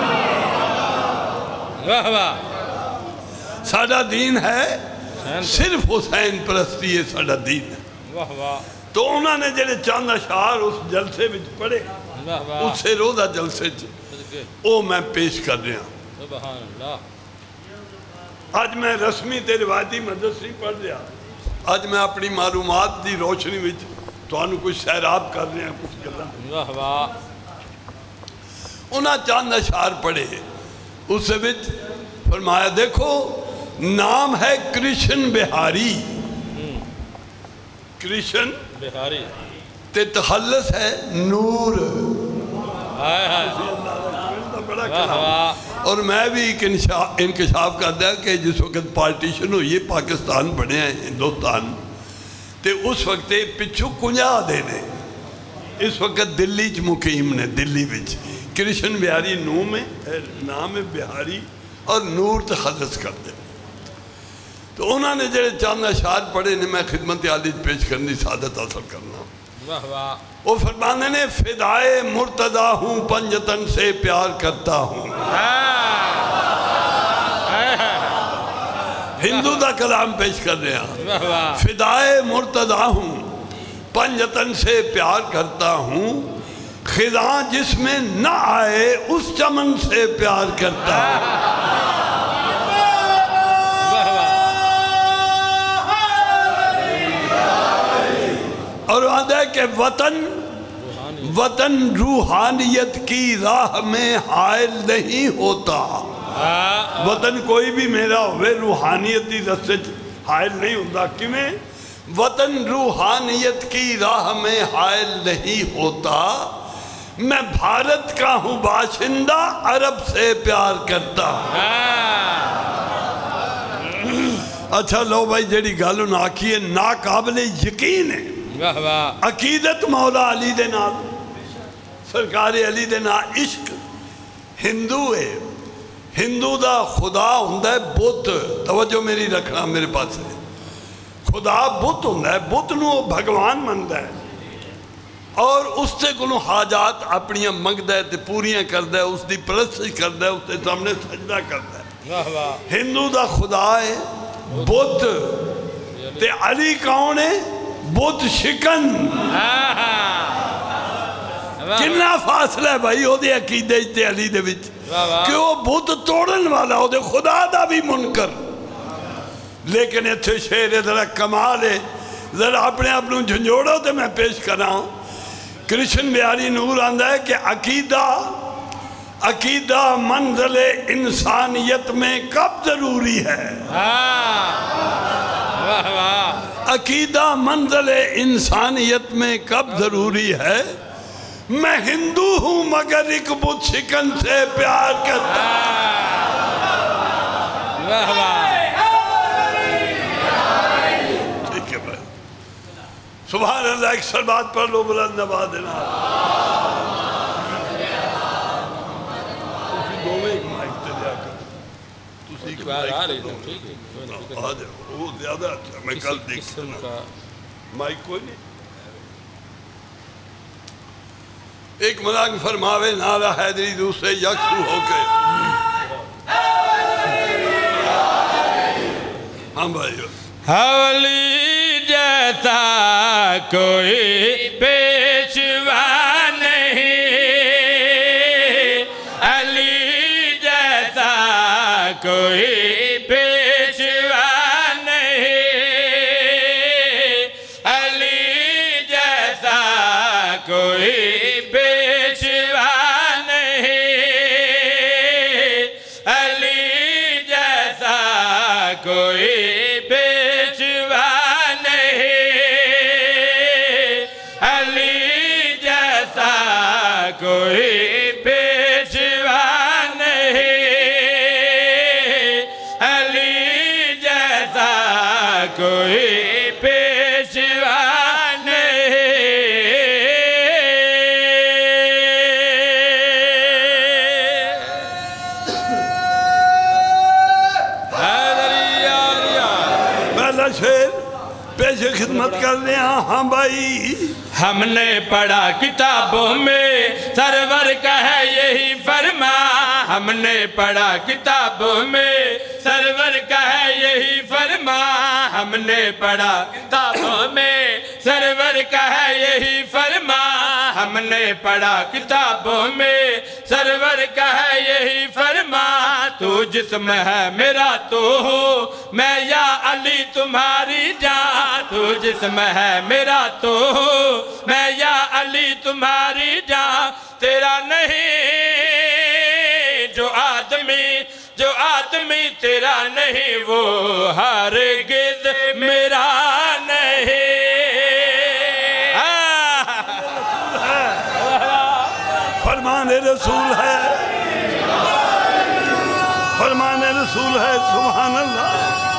واہ واہ۔ ساڈا دین ہے صرف حسین پرستی ہے، ساڈا دین ہے۔ واہ واہ۔ تو انہوں نے جڑے چاند اشعار اس جلسے وچ پڑھے، اس سے روزہ جلسے او میں پیش کر رہا ہوں۔ سبحان اللہ۔ آج میں رسمی تے روایتی مدرسے پڑھ رہا، آج میں اپنی معلومات دی روشنی وچ تو انہوں کچھ سیراب کر رہے ہیں، کچھ کرنا۔ واہ واہ۔ انہوں چاند اشعار پڑھے، اس سے وچ فرمایا دیکھو نام ہے کرشن بہاری، کرشن بہاری تے تخلص ہے نور۔ ہائے ہائے۔ بڑا کلام۔ اور میں بھی ایک انکشاف کر دیا کہ جس وقت پارٹیشن ہوئی پاکستان بنے ہیں ہندوستان تے اس وقت پچھو کنجا دے دے، اس وقت دلی چ مقیم نے، دلی وچ کرشن بہاری نو میں نام بہاری اور نور تخلص کر دے۔ تو انہوں نے جڑے چاند اشعار پڑھے نے میں خدمت عالی پیش کرنی سعادت حاصل کرنا۔ واہ واہ۔ وہ فرمانے نے فدائے مرتضی ہوں پنجتن سے پیار کرتا ہوں۔ ہندو دا کلام پیش کر رہے ہیں۔ فدائے مرتضی ہوں پنجتن سے پیار کرتا ہوں، خزاں جس میں نہ آئے اس چمن سے پیار کرتا ہوں۔ اور وعدہ ہے کہ وطن وطن روحانیت کی راہ میں حائل نہیں ہوتا۔ وطن کوئی بھی میرا ہوئے روحانیت کی رستے حائل نہیں ہوتا۔ کیوں؟ وطن روحانیت کی راہ میں حائل نہیں ہوتا، میں بھارت کا ہوں باشندہ عرب سے پیار کرتا اچھا لو بھائی جیڑی گالو ناکی ہے ناقابل یقین ہے واہ واہ عقیدت مولا علی دے نال سرکار علی دے نال عشق ہندو ہے ہندو دا خدا ہوندہ ہے بت توجہ میری رکھنا میرے پاس ہے خدا بت ہوندہ ہے بت نو بھگوان مندہ ہے اور اس سے کلوں حاجات اپنیاں منگدہ ہے تے پوریاں کردہ ہے اس دی پرستش کردہ ہے اس کے سامنے سجدہ کردہ ہے واہ واہ ہندو دا خدا ہے بت تے علی کون ہے بت شکن کنا فاصلہ ہے بھائی ہو دے عقیدہ تے علی دے وچ کہ وہ بت توڑن والا ہو دے خدا دا بھی منکر لیکن اتھے شیر ذرا کمال ہے ذرا اپنے اپنوں جھنجوڑو تے میں پیش کر رہا ہوں کرشن بیاری نور آندہ ہے کہ عقیدہ عقیدہ منزل انسانیت میں کب ضروری ہے عقیدہ منزل انسانیت میں کب ضروری ہے میں ہندو ہوں مگر ایک بت شکن سے پیار کرتا ٹھیک ہے بھائی سبحان اللہ ایک سلوات پڑھ لو بلند نواز دینا وہ زیادہ اچھا میں کل دیکھتا مائک کوئی نہیں ایک ملانگ فرماوے نعرہ حیدری دوسرے یکسو ہو کے ہاں بھائیو علی جیسا کوئی پیشوا نہیں علی جیسا کوئی پیشوا نہیں علی جیسا کوئی کوئی پیشوا نہیں علی جیسا کوئی پیشوا نہیں علی جیسا کوئی پیشوا پیش خدمت کر رہے ہیں ہاں بھائی ہم نے پڑھا کتابوں میں سرور کا ہے یہی فرما ہم نے پڑھا کتابوں میں سرور کا ہے یہی فرما ہم نے پڑھا کتابوں میں سرور کا ہے یہی فرما ہم نے پڑھا کتابوں میں سرور کا ہے یہی فرما تو جسم ہے میرا تو ہو میں یا علی تمہاری جان تو جسم ہے میرا تو ہو میں یا علی تمہاری جان تیرا نہیں جو آدمی جو آدمی تیرا نہیں وہ ہرگز میرا نہیں فرمان رسول ہے فرمان رسول ہے سبحان اللہ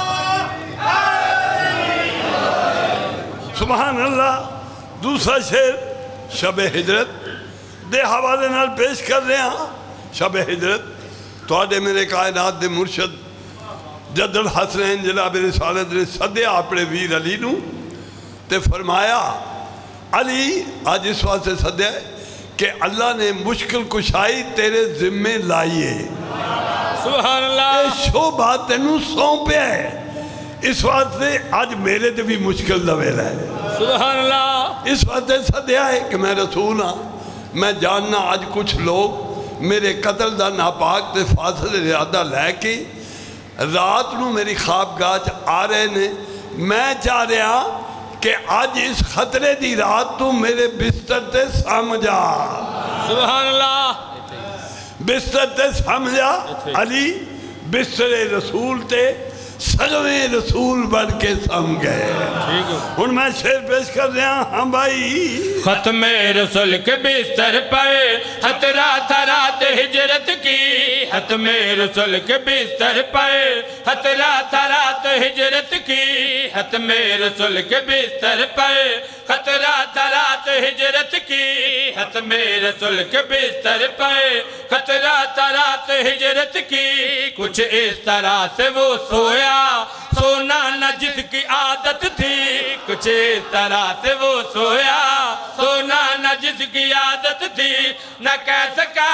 سبحان اللہ دوسرا شعر شب ہجرت دے حوالے نال پیش کر رہے ہیں شب ہجرت تو آدھے میرے کائنات دے مرشد جد الحسنین جناب رسالت نے صدے اپنے ویر علی نو تے فرمایا علی آج اس واسطے صدے کہ اللہ نے مشکل کشائی تیرے ذمہ لائیے سبحان اللہ اے شو بات تینوں سونپے ہے اس واسطے آج میرے تے بھی مشکل دویل ہے سبحان اللہ اس واسطے صدیا ہے کہ میں رسول ہاں میں جاننا آج کچھ لوگ میرے قتل دا ناپاک تے فاصل ارادہ لے کے رات نو میری خوابگاہ آ رہے نے میں چاہ رہا کہ آج اس خطرے دی رات تو میرے بستر تے سمجھا سبحان اللہ بستر تے سمجھا علی بستر رسول تے سگویں رسول بن کے سم گئے ہن میں شعر پیش کر رہا ہاں بھائی ختم رسول کے بستر پر خطرات رات ہجرت کی ختم رسول کے بستر پر خطرات رات ہجرت کی ختم رسول کے بستر پر خطرات رات ہجرت کی ختم رسول کے بستر پر خطرات رات ہجرت کی کچھ اس طرح سے وہ سویا سونا نہ جس کی عادت تھی کچھ اس طرح سے وہ سویا سونا نہ جس کی عادت تھی نہ کہہ سکا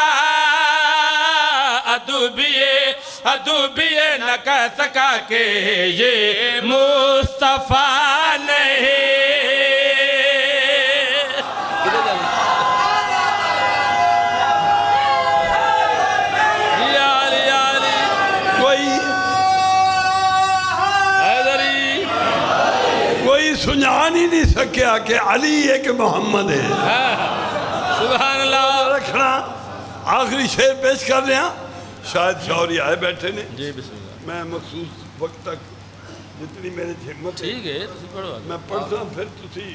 ادوبیے ادوبیے نہ کہہ سکا کہ یہ مصطفیٰ نہیں سنجان ہی نہیں سکیا کہ علی ایک محمد ہے سبحان اللہ رکھنا آخری شعر پیش کر رہے ہیں شاید شعوری آئے بیٹھے نے جی بسم اللہ میں مخصوص وقت تک جتنی میرے ہمت ٹھیک ہے پڑھو میں پڑھتا ہوں پھر تسی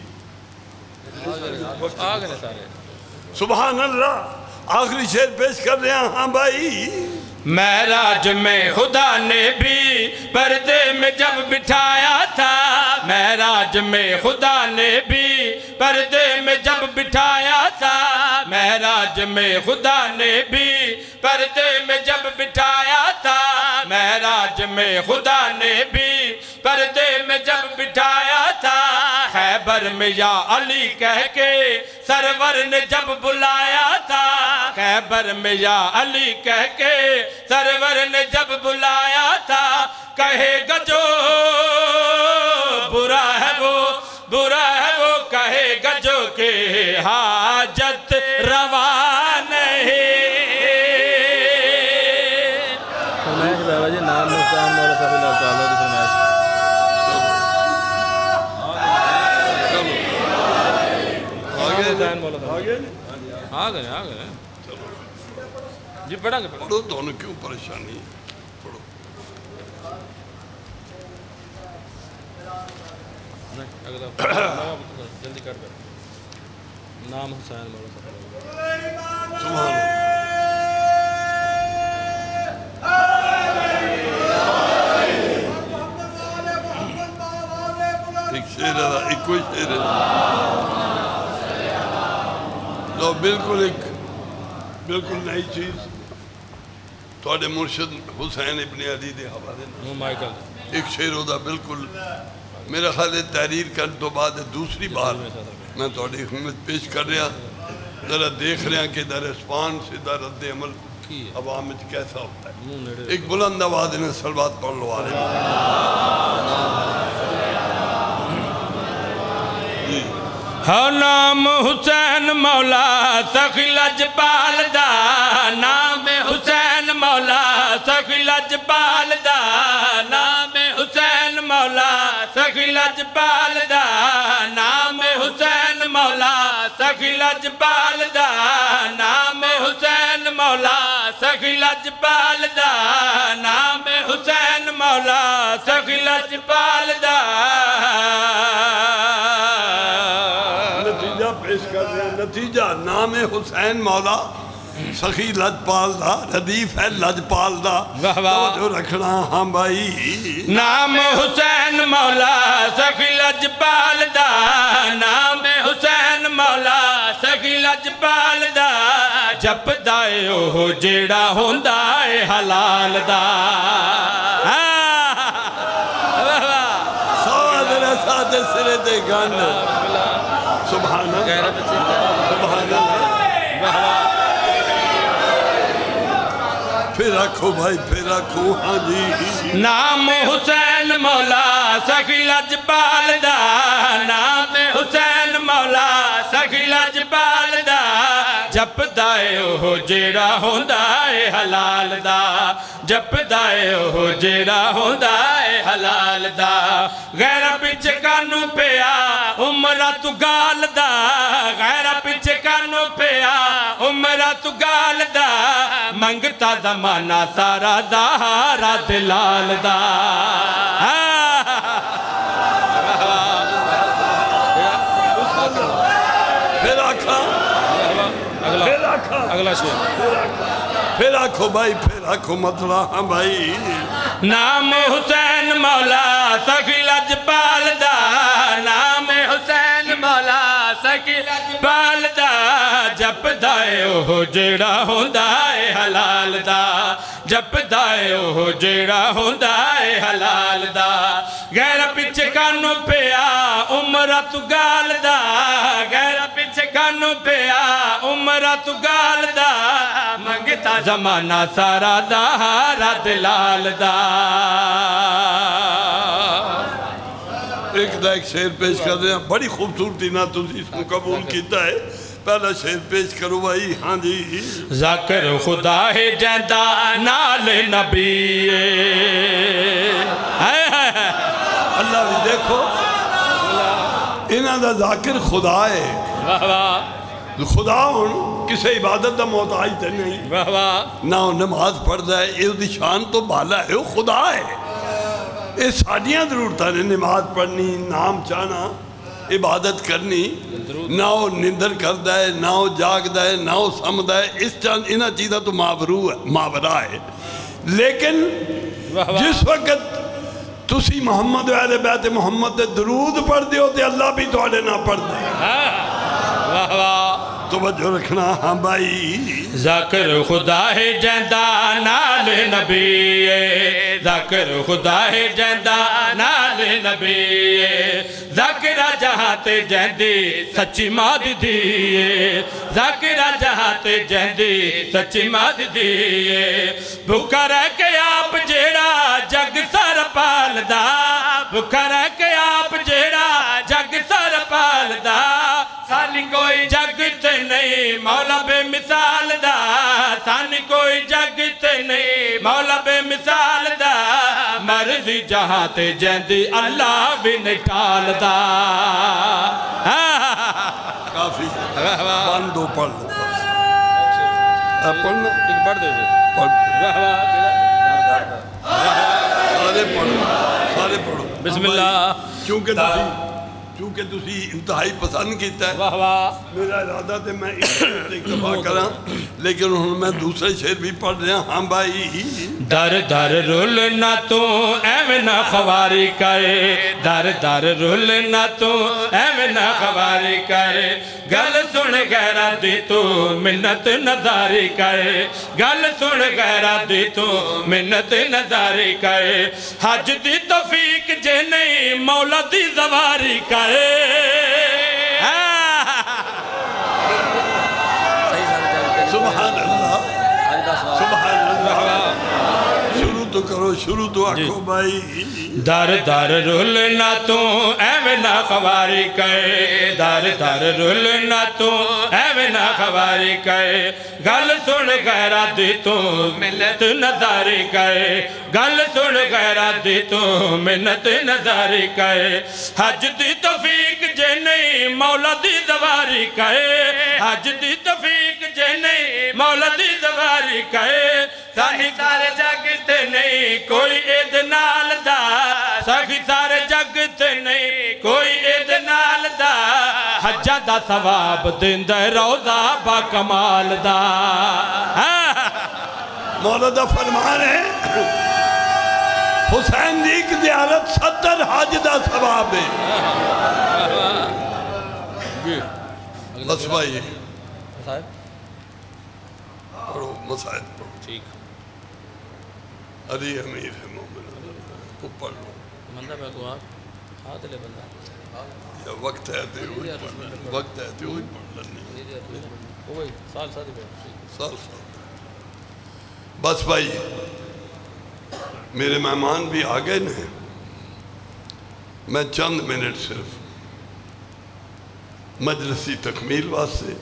آگے سارے سبحان اللہ آخری شعر پیش کر رہے ہیں ہاں بھائی معراج میں خدا نے بھی پردے میں جب بٹھایا تھا معراج میں خدا نے بھی پردے میں جب بٹھایا تھا معراج میں خدا نے بھی پردے میں جب بٹھایا تھا معراج میں خدا نے بھی پردے میں جب بٹھایا تھا خیبر میں یا علی کہہ کے سرور نے جب بلایا تھا خیبر میں یا علی کہہ کے سرور نے جب بلایا تھا کہے گا جو برا ہے وہ برا ہے وہ کہے گا جو کہ حاجت روا نہیں فرمائش بابا جی نام مقام مولا صاحب اللہ تعالیٰ کی فرمائش آگے آگے آگے جی پڑھا گے پڑھو دونوں کیوں پریشانی پڑھو جلدی کر دیں نام حسین مولا سبحان اللہ ایک شعر ہے ایک کوئی شعر ہے تو بالکل ایک بالکل نئی چیز توڑے مرشد حسین ابن علی دے حوالے ایک شعر ہوتا بالکل میرا خیال ہے تحریر کرنے تو بعد دوسری بار میں توڑی خدمت پیش کر رہا ذرا دیکھ رہا کہ در اسپان سے در رد عمل عوام میں کیسا ہوتا ہے ایک بلند آواز نے سلوات پڑھ لو آ رہے ہو نام حسین مولا سخی لجپال دا نام حسین مولا سخی لجپال دا نام حسین مولا سخی لجپال دا نام حسین مولا سخی لجپال دا نام حسین مولا سخی لجپال دا نام حسین مولا سخی لجپال دا پیش کر رہے ہیں نتیجہ نام حسین مولا سخی لجپال دا ردیف ہے لجپال دا توجہ رکھنا ہاں بھائی نام حسین مولا سخی لجپال دا نام حسین مولا سخی لجپال دا جب دائے ہو جیڑا ہوندہ حلال دا سوادر سادے سرے دے گانا سبحان اللہ سبحان اللہ پھر رکھو بھائی پھر رکھو ہاں جی نام حسین مولا سخی لجپال دا نام حسین مولا سخی لجپال دا جب دائے ہو جیڑا ہوندہ حلال دا جب دائے ہو جیڑا ہوندہ حلال دا غیرہ پچھے کانو پیا عمرہ تو گال دا غیرہ پچھے کانو پیا عمرہ تو گال دا منگتا زمانہ سارا دہارا دلال دا اگلا شیر پھر آکھو بھائی پھر آکھو مطلع ہاں بھائی نام حسین مولا سخی لجپال دا نام حسین مولا سخی لجپال دا جپ دائے اوہ جیڑا ہوندائے حلال دا جپ دائے اوہ جیڑا ہوندائے حلال دا غیر پچھے کانو پیا عمرت گال دا غیر پچھے کانو پیا عمرت گال دا منگتا زمانہ سارا دا ہارا دلال دا ایک دا ایک شعر پیش کر رہے ہیں بڑی خوبصورتی نہ تو اس کو قبول کیتا ہے پہلا شعر پیش کرو بھائی ہاں جی ذکر خدا ہے جیندہ نال نبی اللہ بھی دیکھو انہاں دا ذاکر خدا ہے واہ واہ خدا ہون کسے عبادت دا محتاج تے نہیں واہ واہ نہ نماز پڑھ دا ہے اس دی شان تو بالا ہے وہ خدا ہے یہ ساڑیاں ضرورتاں نے نماز پڑھنی نام چانا عبادت کرنی نہ وہ نندر کردہ ہے نہ وہ جاگدہ ہے نہ وہ سمدہ ہے اس چاند انہاں چیزیں تو ماورا ہے لیکن جس وقت تسی محمد و اہل بیت محمد درود پڑھ دیو تے اللہ بھی تو آڑے نہ پڑھ دے واہ واہ توجہ رکھنا ہاں بھائی ذکر خدا ہے جیندہ نال نبی ذکر خدا ہے جیندہ نال نبی ذکرہ جہاں تے جیندی سچی ماد دیئے ذکرہ جہاں تے جیندی سچی ماد دیئے بھکا رہ کے آپ جیڑا جگ سر پال دا بھکا رہ کے آپ جیڑا جگ سر پال دا سانی کوئی جگ تے نہیں مولا بے مثال دا سانی کوئی جگ تے نہیں مولا بے مثال دا مرضی جہاں تے جیندی اللہ بھی نہیں ٹال دا کافی باندو پڑھ لو پڑھنا ایک پڑھ دے سارے پڑھو سارے پڑھو بسم اللہ کیونکہ تسی کیونکہ تسی انتہائی پسند کیتا ہے واہ واہ میرا ارادہ تھے میں ایک شعر سے اکتفا کرا لیکن انہوں میں دوسرے شعر بھی پڑھ رہے ہیں ہاں بھائی در در رولنا تو ایمنا خواری کرے در در رولنا تو ایمنا خواری کرے گل سن غیرہ دی تو منت نظاری کرے گل سن غیرہ دی تو منت نظاری کرے حج دی توفیق جے نہیں مولا دی زواری کرے سبحان اللہ سبحان اللہ شروع تو کرو شروع تو آکھو بھائی در در رولنا تو ایمنا خواری کرے در در رولنا تو ایمنا خواری کرے گل سن غیرہ دی تو منت نظاری کرے گل سن غیرہ دی تو منت نظاری کرے حج دی توفیق جے نہیں مولا دی زواری کرے حج دی توفیق جے نہیں مولا دی زواری کرے ساہی سارے جگ تے نہیں کوئی عید نال دا ساہی سارے جگ تے نہیں کوئی عید نال دا حجہ دا ثواب دن دے روزہ با کمال دا مولا دا فرمان ہے حسین دی کی زیارت ستر حج دا ثواب ہے بس بھائی پڑھو مسائل پڑھو ٹھیک علی امیر ہے مومن کو پڑھ لو مندہ پہ کو آپ ہاتھ لے بندہ یا وقت ہے تے ہوئی پڑھ وقت ہے تے ہوئی پڑھ لنی ہوئی سال ساتھ ہی سال سال بس بھائی میرے مہمان بھی آگئے ہیں میں چند منٹ صرف مجلسی تکمیل واسطے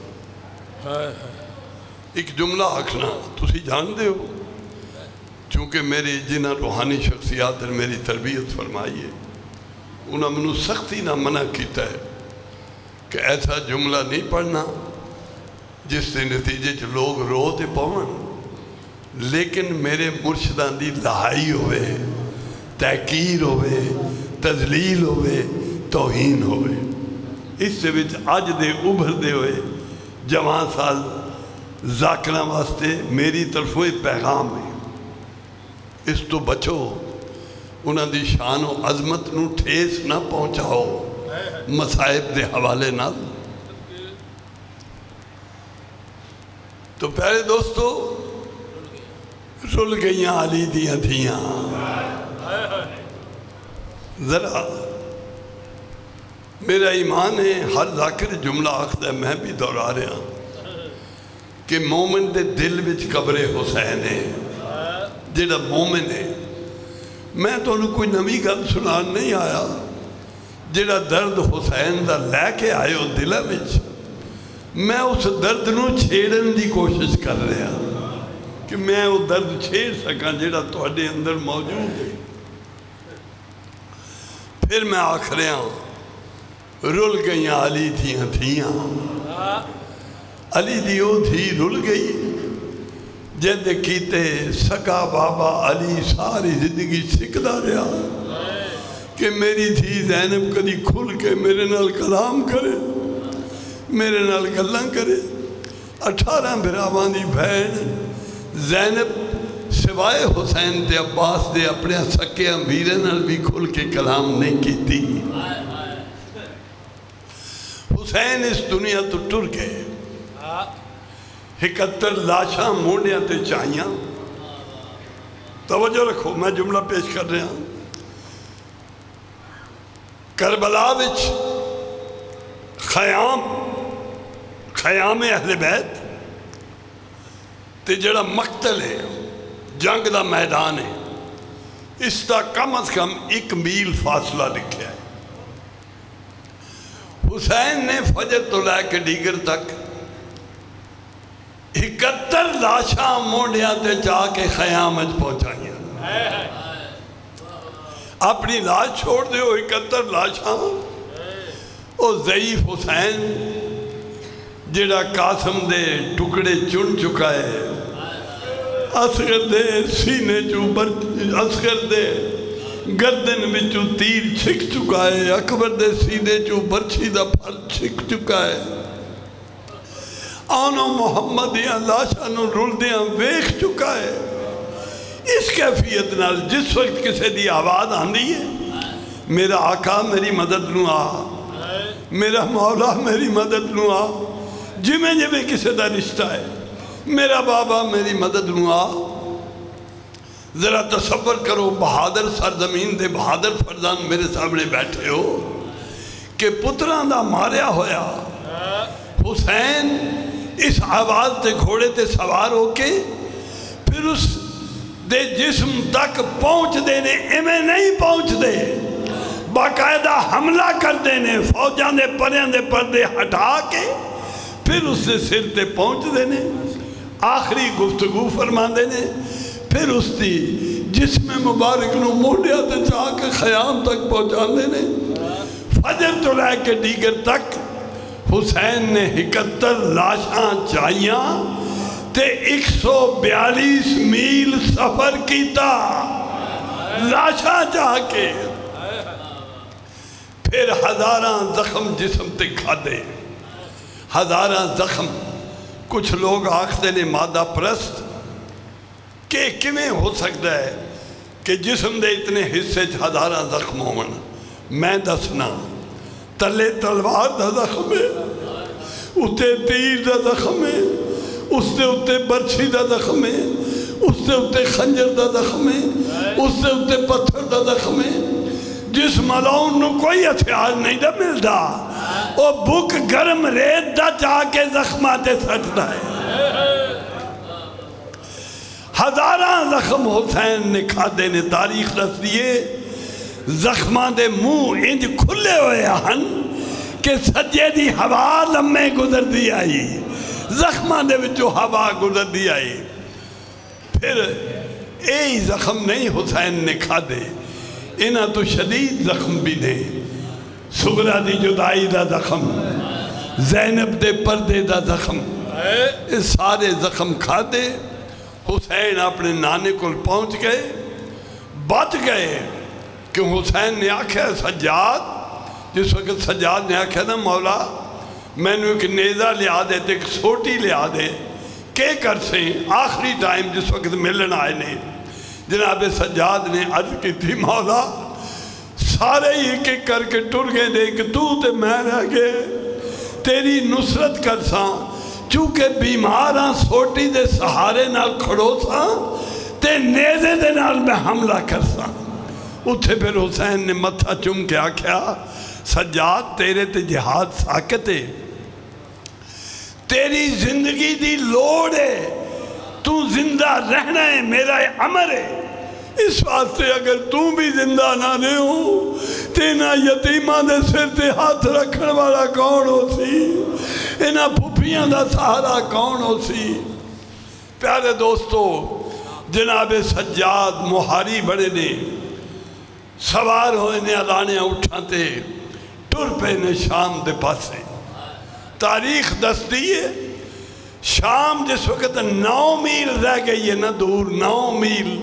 ایک جملہ آکھنا تسی جان دے ہو چونکہ میری جنہ روحانی شخصیات نے میری تربیت فرمائی ہے انہوں نے منو سختی نہ منع کیتا ہے کہ ایسا جملہ نہیں پڑھنا جس سے نتیجے چ لوگ رو تے پون لیکن میرے مرشدان دی لہائی ہوئے تحقیر ہوئے تذلیل ہوئے توہین ہوئے اس سے وچ آج دے ابھر دے ہوئے جوان سال ذاکرہ واسطے میری طرفوں ایک پیغام ہے، اس تو بچو، انہاں دی شان و عظمت نو ٹھیس نہ پہنچاؤ مصائب دے حوالے نال۔ تو پیارے دوستو، رل گئیاں علی دیاں تھیاں، ذرا میرا ایمان ہے ہر ذاکر جملہ آخر ہے، میں بھی دورا رہا کہ مومن دے دل وچ قبر حسین ہے، جڑا مومن ہے۔ میں تو انہوں کوئی نوی گل سنان نہیں آیا، جڑا درد حسین دا لے کے آئے ہو دلہ وچ، میں اس درد نو چھیڑن دی کوشش کر رہا کہ میں وہ درد چھیڑ سکاں جڑا تواڈے اندر موجود ہے۔ پھر میں آکھ رہا ہوں، رل گئیاں علی تھیاں تھیاں، علی دیو تھی رل گئی، جد کیتے سگا بابا علی ساری زندگی سکھدا رہا کہ میری تھی زینب کدی کھل کے میرے نال کلام کرے، میرے نال گلاں کرے۔ اٹھارہ بھراواں دی بہن زینب سوائے حسین تے عباس دے اپنے سکے امبیرے نال بھی کھل کے کلام نہیں کیتی۔ حسین اس دنیا تو ٹر گئے، اکہتر لاشاں مونڈیاں تے چاہیاں۔ توجہ رکھو، میں جملہ پیش کر رہا ہوں۔ کربلا وچ خیام خیام اہل بیت تے جڑا مقتل ہے، جنگ دا میدان ہے، اس دا کم از کم ایک میل فاصلہ لکھا ہے۔ حسین نے فجر تو لے کے دیگر تک اکہتر لاشاں مونڈیاں تے جا کے خیامت پہنچائیاں۔ اپنی لاش چھوڑ دے ہو اکہتر لاشاں، او ضعیف حسین جڑا قاسم دے ٹکڑے چن چکا ہے، اصغر دے سینے چو اصغر دے گردن وچو تیر چھک چکا ہے، اکبر دے سینے چو برچھی دا پھل چھک چکا ہے۔ آنو محمد یا لاشاں نو رول دیاں ویکھ چکا ہے۔ اس کیفیت نال جس وقت کسے دی آواز آندی ہے، میرا آقا میری مدد نو آ، میرا مولا میری مدد نو آ، جمیں جمیں کسے دا رشتہ ہے، میرا بابا میری مدد نو آ۔ ذرا تصور کرو، بہادر سرزمین دے بہادر فرزان میرے سامنے بیٹھے ہو کہ پتران دا ماریا ہویا حسین اس آواز تے گھوڑے تے سوار ہو کے پھر اس دے جسم تک پہنچ دینے، ایمیں نہیں پہنچ دے، باقاعدہ حملہ کر دینے، فوجان دے پریاں دے پردے ہٹا کے پھر اس دے سر تے پہنچ دینے، آخری گفتگو فرما دینے، پھر اس دی جسم مبارک نو موڑیا تے چاہ کے خیام تک پہنچا دینے۔ فجر تو لے کے دیگر تک حسین نے اکہتر لاشاں چاہیاں تے ایک سو بیالیس میل سفر کیتا لاشاں چاہ کے، پھر ہزاراں زخم جسم تے کھا دے، ہزاراں زخم۔ کچھ لوگ آختے نے مادہ پرست کہ کمیں ہو سکتا ہے کہ جسم دے اتنے حصے ہزاراں زخم ہون؟ میں دسنا، تلے تلوار دا زخم ہے، اتے تیر دا زخم ہے، اس دے اتے برچھی دا زخم ہے، اس دے اتے خنجر دا زخم ہے، اس دے اتے پتھر دا زخم ہے۔ جس ملعون نو کوئی ہتھیار نہیں دا ملدا، وہ بک گرم ریت دا چاہ کے زخماتے سٹدا ہے۔ ہزاراں زخم حسین نے کھا دینے، تاریخ رس دیئے زخماں دے منہ انج کھلے ہوئے ہن کہ سجے دی ہوا لمحے گزر دی آئی، زخماں دے وچوں ہوا گزر دی آئی۔ پھر اے زخم نہیں حسین نے کھا دے، انہاں تو شدید زخم بھی دے، سغرا دی جدائی دا زخم، زینب دے پردے دا زخم، اس سارے زخم کھا دے۔ حسین اپنے نانے کو پہنچ گئے، بچ گئے کہ حسین نے آکھا سجاد، جس وقت سجاد نے آکھا نا مولا میں نے ایک نیزہ لیا دے تے ایک سوٹی لیا دے، کہ کر سے آخری ٹائم جس وقت ملن آئے نے جناب سجاد نے عرض کی تھی مولا سارے ہی ایک ایک کر کے ٹر گئے دے کہ تو تے میں رہ گئے تیری نصرت کر ساں چونکہ بیماراں سوٹی دے سہارے نال کھڑو ساں تے نیزے دے نال میں حملہ کر ساں اتھے پھر حسین نے متھا چم کے آکھیا سجاد تیرے تے جہاد ساکت ہے تیری زندگی دی لوڑ ہے تو زندہ رہنا ہے میرا امر ہے اس واسطے اگر تو بھی زندہ نہ رہے ہو تینا یتیمہ دے سر تے ہاتھ رکھن والا کون ہو سی اینا پھوپیاں دا سہارا کون ہو سی پیارے دوستو جناب سجاد مہاری بڑے نے سوار ہوئے نے علانیاں اٹھاتے ٹر پہ نے شام دے پاسے تاریخ دس دیئے شام جس وقت نو میل رہ گئی ہے نا دور نو میل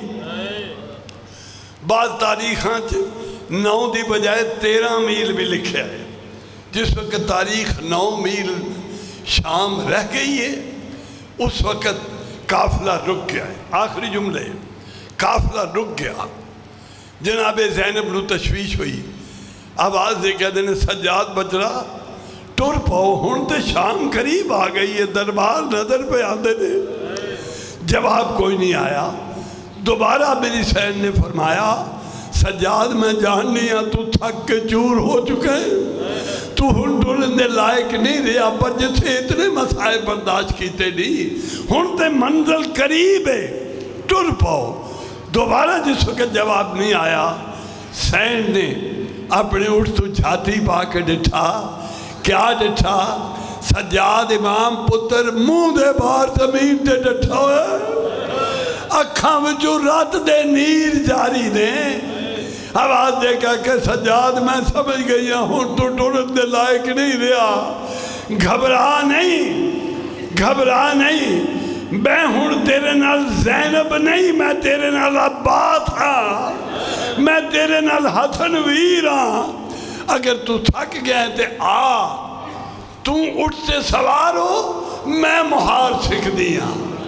بعض تاریخاں نو دی بجائے تیرہ میل بھی لکھے ہے جس وقت تاریخ نو میل شام رہ گئی ہے اس وقت قافلہ رک گیا ہے آخری جملے قافلہ رک گیا جناب زینب نو تشویش ہوئی آواز دے کہہ دینے سجاد بچ رہا ٹر پاؤ ہون تے شام قریب آ گئی ہے دربار نظر پہ آدھے نے جواب کوئی نہیں آیا دوبارہ میری سین نے فرمایا سجاد میں جاننی ہاں تو تھک کے چور ہو چکے تو ہن ٹرنے لائق نہیں رہا پر جسے اتنے مسائل برداشت کیتے نہیں ہن تے منزل قریب ہے ٹر پاؤ دوبارہ جس وقت جواب نہیں آیا سین نے اپنے اٹھ تو جھاتی پا کے ڈٹھا کیا ڈٹھا سجاد امام پتر منہ دے باہر زمین دے ڈٹھا ہوئے اکھاں وچوں رات دے نیر جاری نے آواز دے کہا کہ سجاد میں سمجھ گئی ہوں تو ٹرن دے لائق نہیں رہا گھبرا نہیں گھبرا نہیں میں ہوں تیرے نال زینب نہیں میں تیرے نال عباس ہاں میں تیرے نال حسن ویر ہاں اگر تو تھک گیا ہے تے آ تو اٹھ سے سوار ہو میں مہار سکھ دیا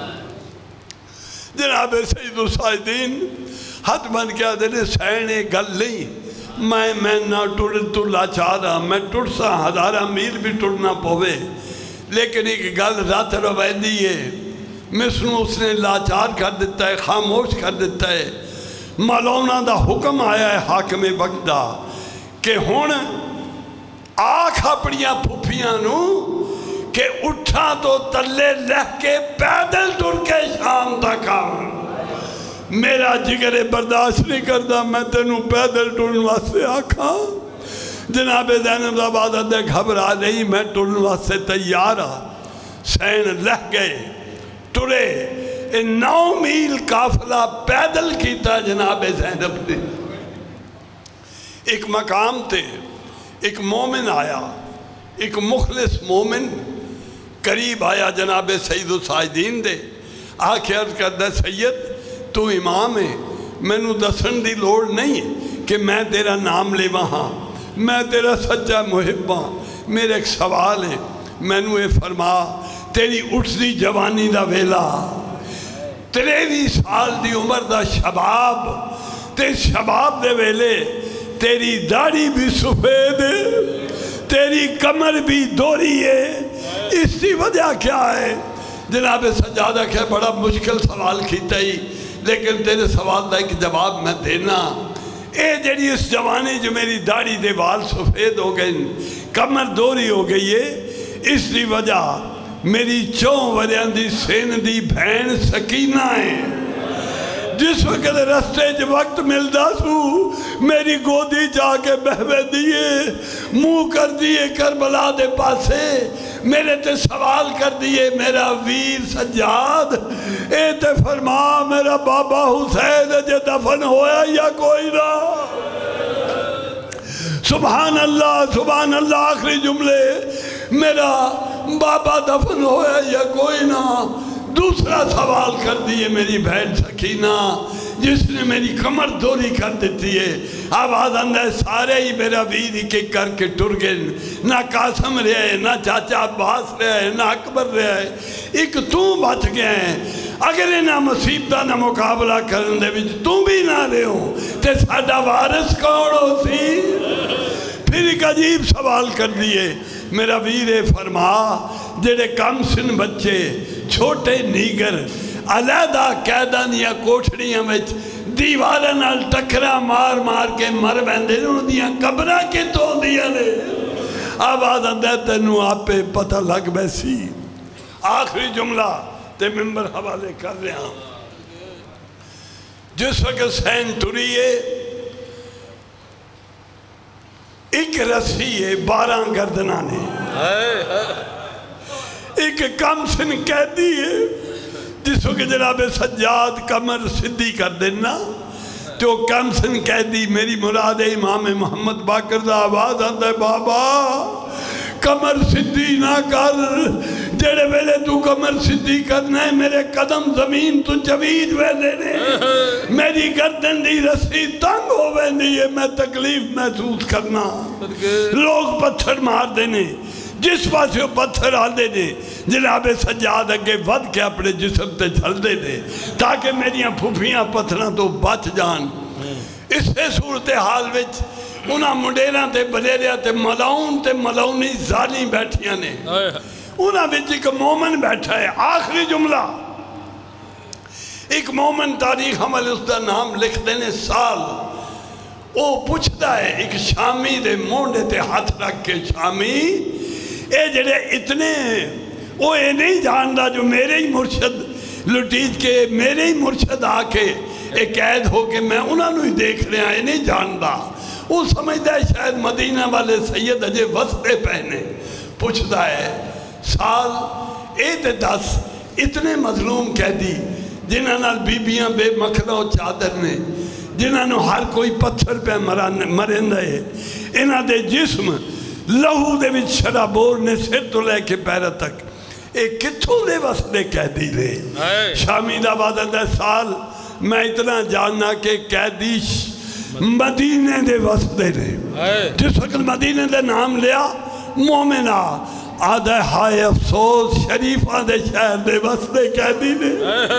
جناب سید السائدین حد من کیا دینے سینے گل نہیں میں میں نہ ٹوڑن تو لاچارا میں ٹوڑ سا ہزارہ میل بھی ٹوڑنا پوے لیکن ایک گل رات رویدی ہے مثل اس نے لاچار کر دیتا ہے خاموش کر دیتا ہے مولانا دا حکم آیا ہے حاکم بغدہ کہ ہون آنکھ اپنیاں پھوپیاں نو کہ اٹھا تو تلے لہ کے پیدل ٹر کے شام تک آؤں میرا جگر برداشت نہیں کرتا میں تینوں پیدل ٹرن واسطے آکھاں جناب زینب آباد دے گھبرا نہیں میں ٹرن واسطے تیار ہاں سین لہ گئے ٹرے نو میل قافلہ پیدل کیتا جناب زینب نے ایک مقام تے ایک مومن آیا ایک مخلص مومن قریب آیا جناب سید السائدین دے آکھے عرض کردہ سید تو امام ہے میں نو دسن دی لوڑ نہیں ہے کہ میں تیرا نام لے وہاں میں تیرا سچا محب ہاں میرے ایک سوال ہے میں نو اے فرما تیری اٹھ دی جوانی دا ویلا تریوی سال دی عمر دا شباب تے شباب دے ویلے تیری داڑھی بھی سفید ہے تیری کمر بھی دوری ہے اس کی وجہ کیا ہے جناب سجادہ کہ بڑا مشکل سوال کیتا ہی لیکن تیرے سوال دا ایک جواب میں دینا اے جڑی اس جوانی جو میری داڑھی دے وال سفید ہو گئی کمر دوری ہو گئی ہے اس کی وجہ میری چون وریان دی سین دی بھین سکینہ ہے جس وقت رستے جو وقت ملدا سو میری گودی جا کے بہوے دیئے منہ کر دیئے کربلا دے پاسے میرے تے سوال کر دیئے میرا ویر سجاد اے تے فرما میرا بابا حسین جے دفن ہویا یا کوئی نہ سبحان اللہ سبحان اللہ آخری جملے میرا بابا دفن ہویا یا کوئی نہ دوسرا سوال کر دیئے میری بہن سکینہ جس نے میری کمر دوری کر دیتی ہے. آواز اندر سارے ہی میرا ویر ایک ایک کر کے ٹر گئے. نہ قاسم رہا ہے، نہ چاچا عباس رہا ہے، نہ اکبر رہا ہے، ایک تو بچ گیا ہے. اگر انہاں مصیبتاں نہ مقابلہ کرن دے وچ تو بھی نہ رہے ہو تے ساڈا وارث کون ہو سی؟ پھر ایک عجیب سوال کر دیئے. میرا ویر فرما جڑے کم سن بچے چھوٹے نیگر علیحدہ قیدان یا کوٹھڑیاں میں دیوارہ نال ٹکرا مار مار کے مر بیندے انہوں دیاں قبرہ کے تو دیا نے. آواز اندر تینوں آپ پہ پتہ لگ بیسی. آخری جملہ تے ممبر حوالے کر رہے ہیں. جس وقت سین ٹریے ایک رسی ہے بارہ گردنانے، ایک کم سن قیدی ہے جس وقت جناب سجاد کمر صدی کر دینا تو کم سن قیدی میری مراد امام محمد باقر دا آواز آتا ہے بابا کمر صدی نہ کر. جڑے ویلے تو کمر صدی کرنا ہے میرے قدم زمین تو جوید ویلے نے میری گردن دی رسی تنگ ہو ویندی ہے میں تکلیف محسوس کرنا. لوگ پتھر مار دینے جس پاسے وہ پتھر آل دے دے جناب سجاد اگے ود کے اپنے جسم تے جھل دے دے تاکہ میریاں پھوپیاں پتھراں تو بچ جان. اس سے صورتحال وچ انہاں منڈیراں تے بلیریاں تے ملاؤن تے ملاؤنی ظالم بیٹھیاں نے. انہاں وچ ایک مومن بیٹھا ہے. آخری جملہ ایک مومن تاریخ عمل اس دا نام لکھ دینے سال وہ پوچھتا ہے ایک شامی دے مونڈے تے ہاتھ رکھ کے شامی اے جڑے اتنے وہ اے نہیں جاندا جو میرے ہی مرشد لٹیج کے میرے ہی مرشد آ کے ایک قید ہو کے میں انہوں نے دیکھ رہا ہے نہیں جاندا. وہ سمجھتا ہے شاید مدینہ والے سید اجے وسطے پہنے. پوچھتا ہے سال اے تے دس اتنے مظلوم قیدی جنہاں نال بیبیاں بے مکھنا و چادر نے جنہاں نو ہر کوئی پتھر پہ مرن رہے انہاں دے جسم لہو دے وچ شرابور نے سر تو لے کے پیرہ تک ایک کتھوں دے وسطے قیدی لے. شامی دا بادل دے سال میں اتنا جاننا کہ قیدی مدینہ دے وسطے نے. جس وقت مدینہ دے نام لیا مومنہ آدھے ہائے افسوس شریفہ دے شہر دے وسطے قیدی نے.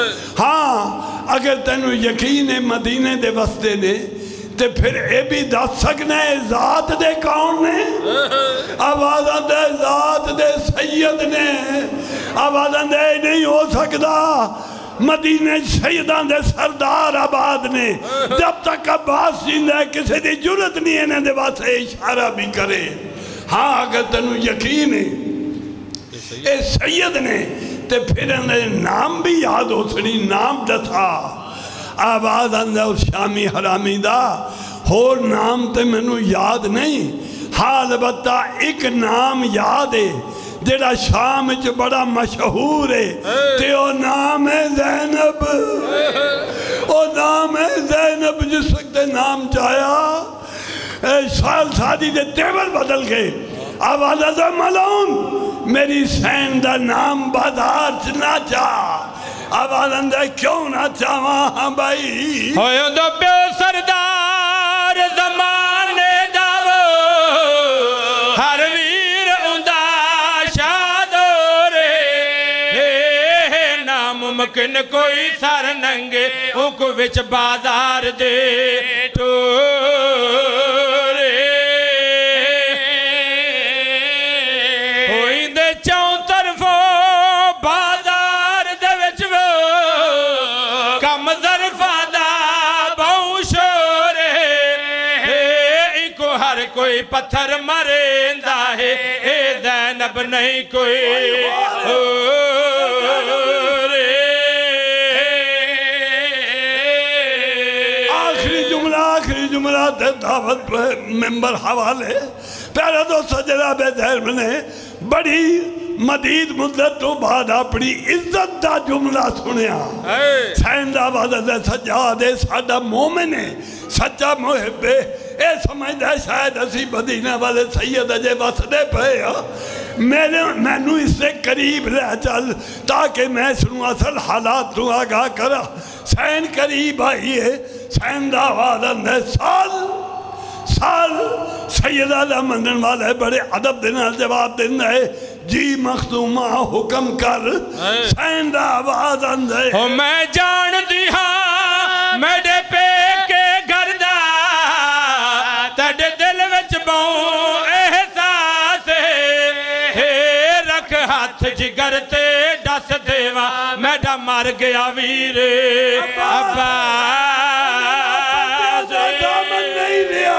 ہاں اگر تینوں یقین ہے مدینہ دے وسطے نے تے پھر اے بھی دس سکنا ہے ذات دے کون نے. آواز آدھے ذات دے سید نے. آواز آدھے نہیں ہو سکتا مدینہ سیدان دے سردار آباد نے. جب تک عباس جیندہ ہے کسی دی جرت نہیں ہے انہیں دے واسطے اشارہ بھی کرے. ہاں اگر تنو یقین ہے اے سید نے تے پھر انہیں نام بھی یاد ہو سنی نام دسا. آواز اندھے اس شامی حرامی دا ہور نام تے منو یاد نہیں. حال بتا ایک نام یاد ہے جڑا شام وچ بڑا مشہور ہے تے او نام ہے زینب. او نام ہے زینب. جس وقت نام چاہیا سال سادی دے تیور بدل گئے. آواز ازا ملون میری سین دا نام بازار چنا چاہ. آواز اندھے کیوں نہ چاہاں بھائی ہوئے دو پیو سردار زمانے داو ہر ویر اندہ شادو رے ناممکن کوئی سر ننگے اوکو وچ بازار دے ٹورے ہوئی دے چاؤں طرفوں بازار دے وچ وہ کم ظرفہ دا بہو شورے ایکو ہر کوئی پتھر مرندہ ہے اے زینب نہیں کوئی دعوت ممبر حوالے پہلے تو سجرہ بے ذہر نے بڑی مدید مدت تو بعد اپنی عزت دا جملہ سنیا. سین دا بادہ سجاد ساڑا مومن ہے سچا محب ہے. اے سمجھتا ہے شاید اسی مدینہ والے سید اجے وسدے پہ میرے مینو اس سے قریب رہ چل تاکہ میں سنوں اصل حالات تو آگاہ کرا سین قریب آئیے سین دا آواز اندھے سال سال سید اللہ منن والے بڑے عدب دینا جواب دینا ہے جی مخدومہ حکم کر سین دا آواز اندھے ہو میں جان دی ہاں میڈے پہ کے گردہ تڑ دل وچ باؤں احساس رکھ ہاتھ جگر تے ڈس دیوا میڈا مر گیا ویر عباس دامن نہیں لیا